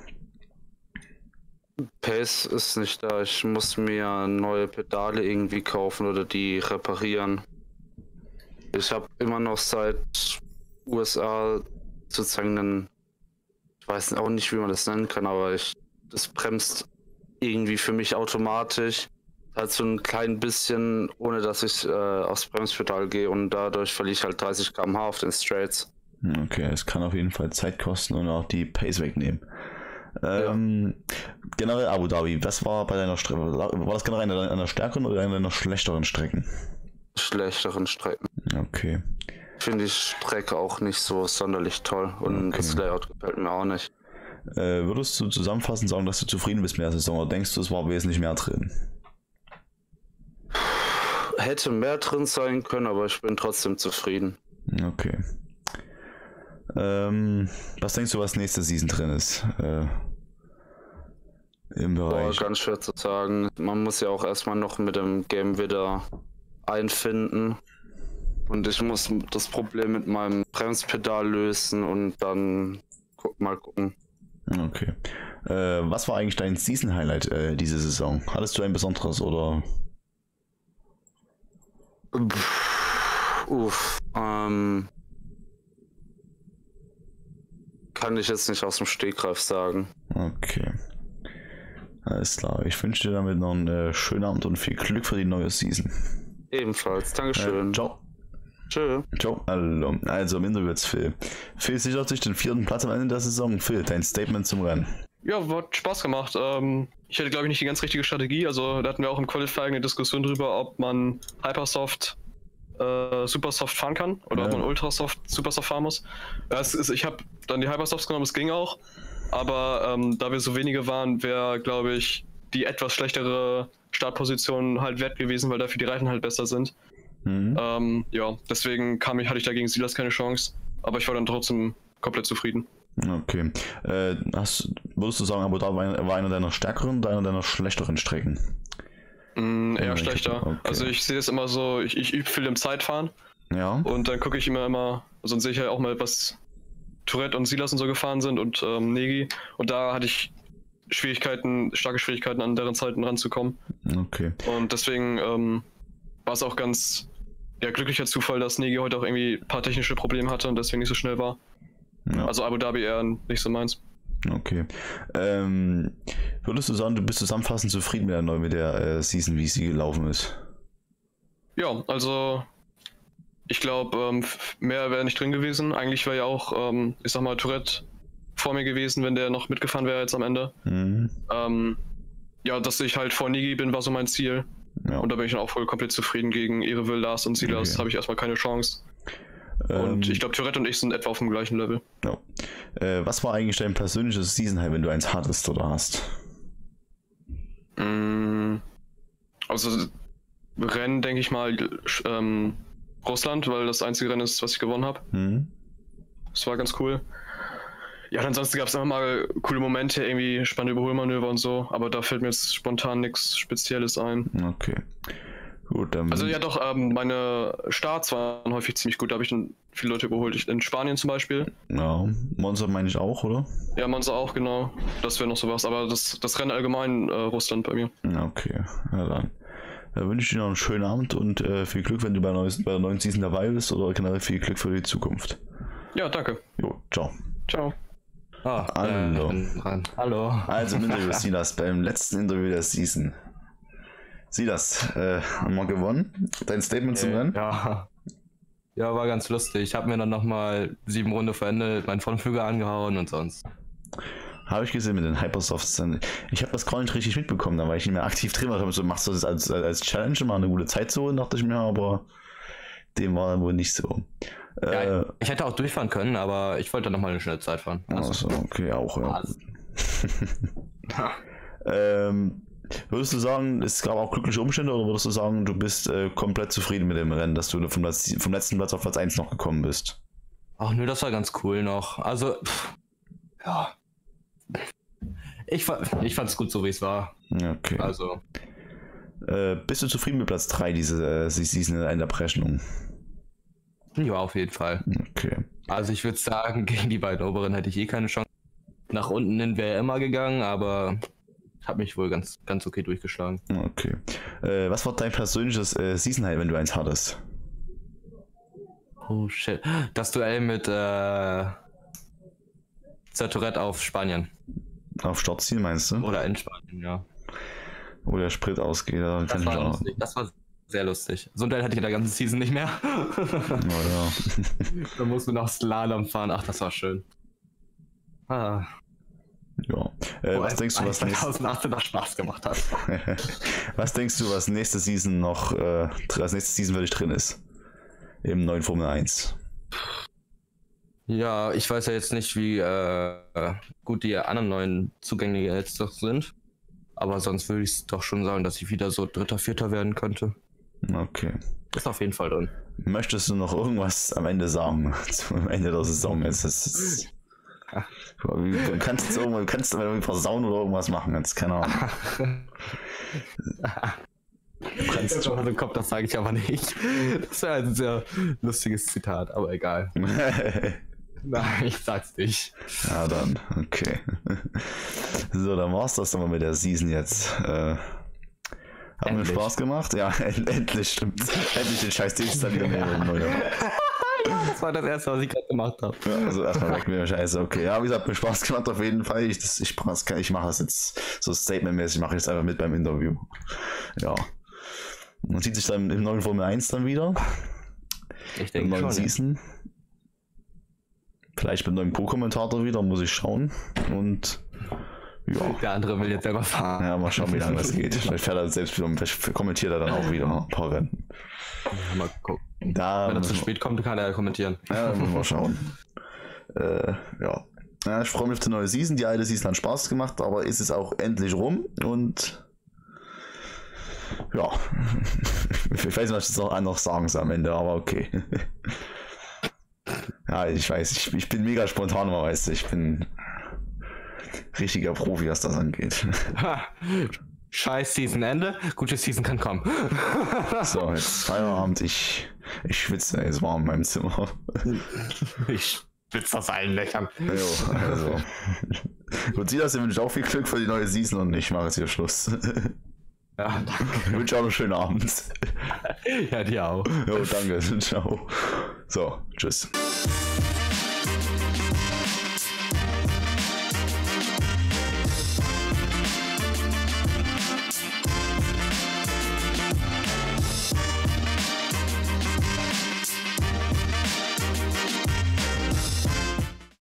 Pace ist nicht da. Ich muss mir neue Pedale irgendwie kaufen oder die reparieren. Ich habe immer noch seit USA sozusagen einen, ich weiß auch nicht, wie man das nennen kann, aber das bremst irgendwie für mich automatisch. Halt so ein klein bisschen, ohne dass ich aufs Bremspedal gehe, und dadurch verliere ich halt 30 km/h auf den Straights. Okay, es kann auf jeden Fall Zeit kosten und auch die Pace wegnehmen. Generell Abu Dhabi, was war bei deiner Strecke? War das generell einer stärkeren oder einer schlechteren Strecken? Schlechteren Strecken. Okay. Finde ich Strecke auch nicht so sonderlich toll und Okay. das Layout gefällt mir auch nicht. Würdest du zusammenfassend sagen, dass du zufrieden bist mit der Saison, oder denkst du, es war wesentlich mehr drin? Hätte mehr drin sein können, aber ich bin trotzdem zufrieden. Okay. Was denkst du, was nächste Season drin ist? Im Bereich. Ganz schwer zu sagen. Man muss ja auch erstmal noch mit dem Game wieder einfinden. Und ich muss das Problem mit meinem Bremspedal lösen und dann mal gucken. Okay. Was war eigentlich dein Season-Highlight diese Saison? Hattest du ein besonderes oder? Kann ich jetzt nicht aus dem Stegreif sagen. Okay. Alles klar. Ich wünsche dir damit noch einen schönen Abend und viel Glück für die neue Season. Ebenfalls. Dankeschön. Ciao. Tschö. Ciao. Hallo. Also im Interview jetzt Phil. Phil sichert sich den 4. Platz am Ende der Saison. Phil, dein Statement zum Rennen. Ja, hat Spaß gemacht. Ich hatte, glaube ich, nicht die ganz richtige Strategie. Also da hatten wir auch im Qualifying eine Diskussion darüber, ob man Hypersoft Supersoft fahren kann oder ob man Ultrasoft Supersoft fahren muss. Ich habe dann die Hypersofts genommen, es ging auch. Aber da wir so wenige waren, wäre, glaube ich, die etwas schlechtere Startposition halt wert gewesen, weil dafür die Reifen halt besser sind. Ja, deswegen hatte ich da gegen Silas keine Chance. Aber ich war dann trotzdem komplett zufrieden. Okay. Würdest du sagen, Abu Dhabi war einer deiner stärkeren oder einer deiner schlechteren Strecken? Eher schlechter. Okay. Also ich sehe es immer so, ich übe viel im Zeitfahren. Ja. Und dann gucke ich immer, sonst sehe ich ja auch mal, was Tourette und Silas und so gefahren sind und Negi. Und da hatte ich starke Schwierigkeiten an deren Zeiten ranzukommen. Okay. Und deswegen war es auch ganz glücklicher Zufall, dass Negi heute auch irgendwie ein paar technische Probleme hatte und deswegen nicht so schnell war. Ja. Also Abu Dhabi eher nicht so meins. Okay. Würdest du sagen, du bist zusammenfassend zufrieden mit der Season, wie sie gelaufen ist? Ja, also ich glaube, mehr wäre nicht drin gewesen. Eigentlich wäre ja auch, ich sag mal, Tourette vor mir gewesen, wenn der noch mitgefahren wäre jetzt am Ende. Ja, dass ich halt vor Negi bin, war so mein Ziel. Ja. Und da bin ich dann auch voll komplett zufrieden. Gegen Ereville, Lars und Silas habe ich erstmal keine Chance. Und ich glaube, Tourette und ich sind etwa auf dem gleichen Level. Ja. Was war eigentlich dein persönliches Season-High, wenn du eins hattest oder hast? Also Rennen, denke ich mal, Russland, weil das einzige Rennen ist, was ich gewonnen habe. Das war ganz cool. Ja, ansonsten gab es immer mal coole Momente, irgendwie spannende Überholmanöver und so, aber da fällt mir jetzt spontan nichts Spezielles ein. Okay. Gut, Also ja doch, meine Starts waren häufig ziemlich gut, da habe ich dann viele Leute geholt. In Spanien zum Beispiel. Ja, Monza meine ich auch, oder? Ja, Monza auch, genau. Das wäre noch sowas, aber das Rennen allgemein Russland bei mir. Ja, okay, ja dann. Da wünsche ich dir noch einen schönen Abend und viel Glück, wenn du bei der neuen Season dabei bist oder generell viel Glück für die Zukunft. Ja, danke. Jo, ciao. Ciao. Hallo. Hallo. Also im Interview Silas, beim letzten Interview der Season. Silas, haben wir gewonnen? Dein Statement zum Rennen? Ja. Ja, war ganz lustig. Ich habe mir dann nochmal 7 Runden vor Ende meinen Frontflügel angehauen und sonst. Habe ich gesehen mit den Hypersofts. Ich habe das gar nicht richtig mitbekommen, da war ich nicht mehr aktiv drin. Ich so, machst du das als Challenge, mal eine gute Zeit zu holen, dachte ich mir, aber dem war wohl nicht so. Ja, ich hätte auch durchfahren können, aber ich wollte nochmal eine schnelle Zeit fahren. Also, okay, auch, ja. Also. Würdest du sagen, es gab auch glückliche Umstände oder würdest du sagen, du bist komplett zufrieden mit dem Rennen, dass du vom letzten Platz auf Platz 1 noch gekommen bist? Ach nö, das war ganz cool noch. Also, ja. Ich fand's gut, so wie es war. Okay. Also. Bist du zufrieden mit Platz 3 diese Season in der Berechnung? Ja, auf jeden Fall. Okay. Also ich würde sagen, gegen die beiden oberen hätte ich eh keine Chance. Nach unten hin wäre immer gegangen, aber habe mich wohl ganz okay durchgeschlagen. Okay. Was war dein persönliches Season High, wenn du eins hattest? Oh shit. Das Duell mit Zertoret auf Spanien. Auf Startziel meinst du? Oder in Spanien, ja. Wo der Sprit ausgeht, dann kann ich auch. Lustig. Das war sehr lustig. So ein Duell hatte ich in der ganzen Season nicht mehr. Ja. Da musst du nach Slalom fahren. Ach, das war schön. Ja. Was denkst du, was 2018 noch Spaß gemacht hat? Was denkst du, was nächste Season noch, als nächste Season wirklich drin ist? Im neuen Formel 1. Ja, ich weiß ja jetzt nicht, wie gut die anderen neuen Zugänge jetzt noch sind. Aber sonst würde ich doch schon sagen, dass ich wieder so 3., 4. werden könnte. Okay. Ist auf jeden Fall drin. Möchtest du noch irgendwas am Ende sagen? Zum Ende der Saison ist. Du kannst jetzt irgendwie versauen oder irgendwas machen, jetzt keine Ahnung. Du kannst schon was im Kopf, das sage ich aber nicht. Das wäre ein sehr lustiges Zitat, aber egal. Nein, ich sag's nicht. Ja, dann, okay. So, dann war's das nochmal mit der Season jetzt. Hat mir Spaß gemacht? Ja, endlich, stimmt. Endlich den scheiß installieren. Das war das erste, was ich gerade gemacht habe. Ja, also erstmal weg mit der Scheiße, okay. Ja, wie gesagt, mir Spaß gemacht auf jeden Fall. Ich mache das jetzt so statementmäßig, mache ich es einfach mit beim Interview. Ja. Man sieht sich dann im neuen Formel 1 dann wieder. Ich denke im neuen schon. Season. Vielleicht mit neuem Co-Kommentator wieder, muss ich schauen. Und ja. Der andere will jetzt selber fahren. Ja, mal schauen, wie lange das geht. Vielleicht fährt er selbst wieder und vielleicht kommentiert er dann auch wieder ein paar Rennen. Ja, mal gucken. Wenn Da er zu spät kommt, kann er kommentieren. Ja, dann müssen wir schauen. Ja. Ja, ich freue mich auf die neue Season. Die alte Season hat Spaß gemacht, aber ist es auch endlich rum und ja. Ich weiß nicht, was ich jetzt noch sagen soll am Ende, aber okay. Ja, ich weiß, ich bin mega spontan, aber weißt du, ich bin richtiger Profi, was das angeht. Scheiß Season Ende, gute Season kann kommen. So, jetzt Feierabend, ich schwitze, es war in meinem Zimmer. Ich schwitze aus allen Löchern. Jo, also. Gut, Sie das, ich wünsche auch viel Glück für die neue Season und ich mache jetzt hier Schluss. Ja, danke. Ich wünsche auch einen schönen Abend. Ja, dir auch. Jo, danke, ciao. So, tschüss.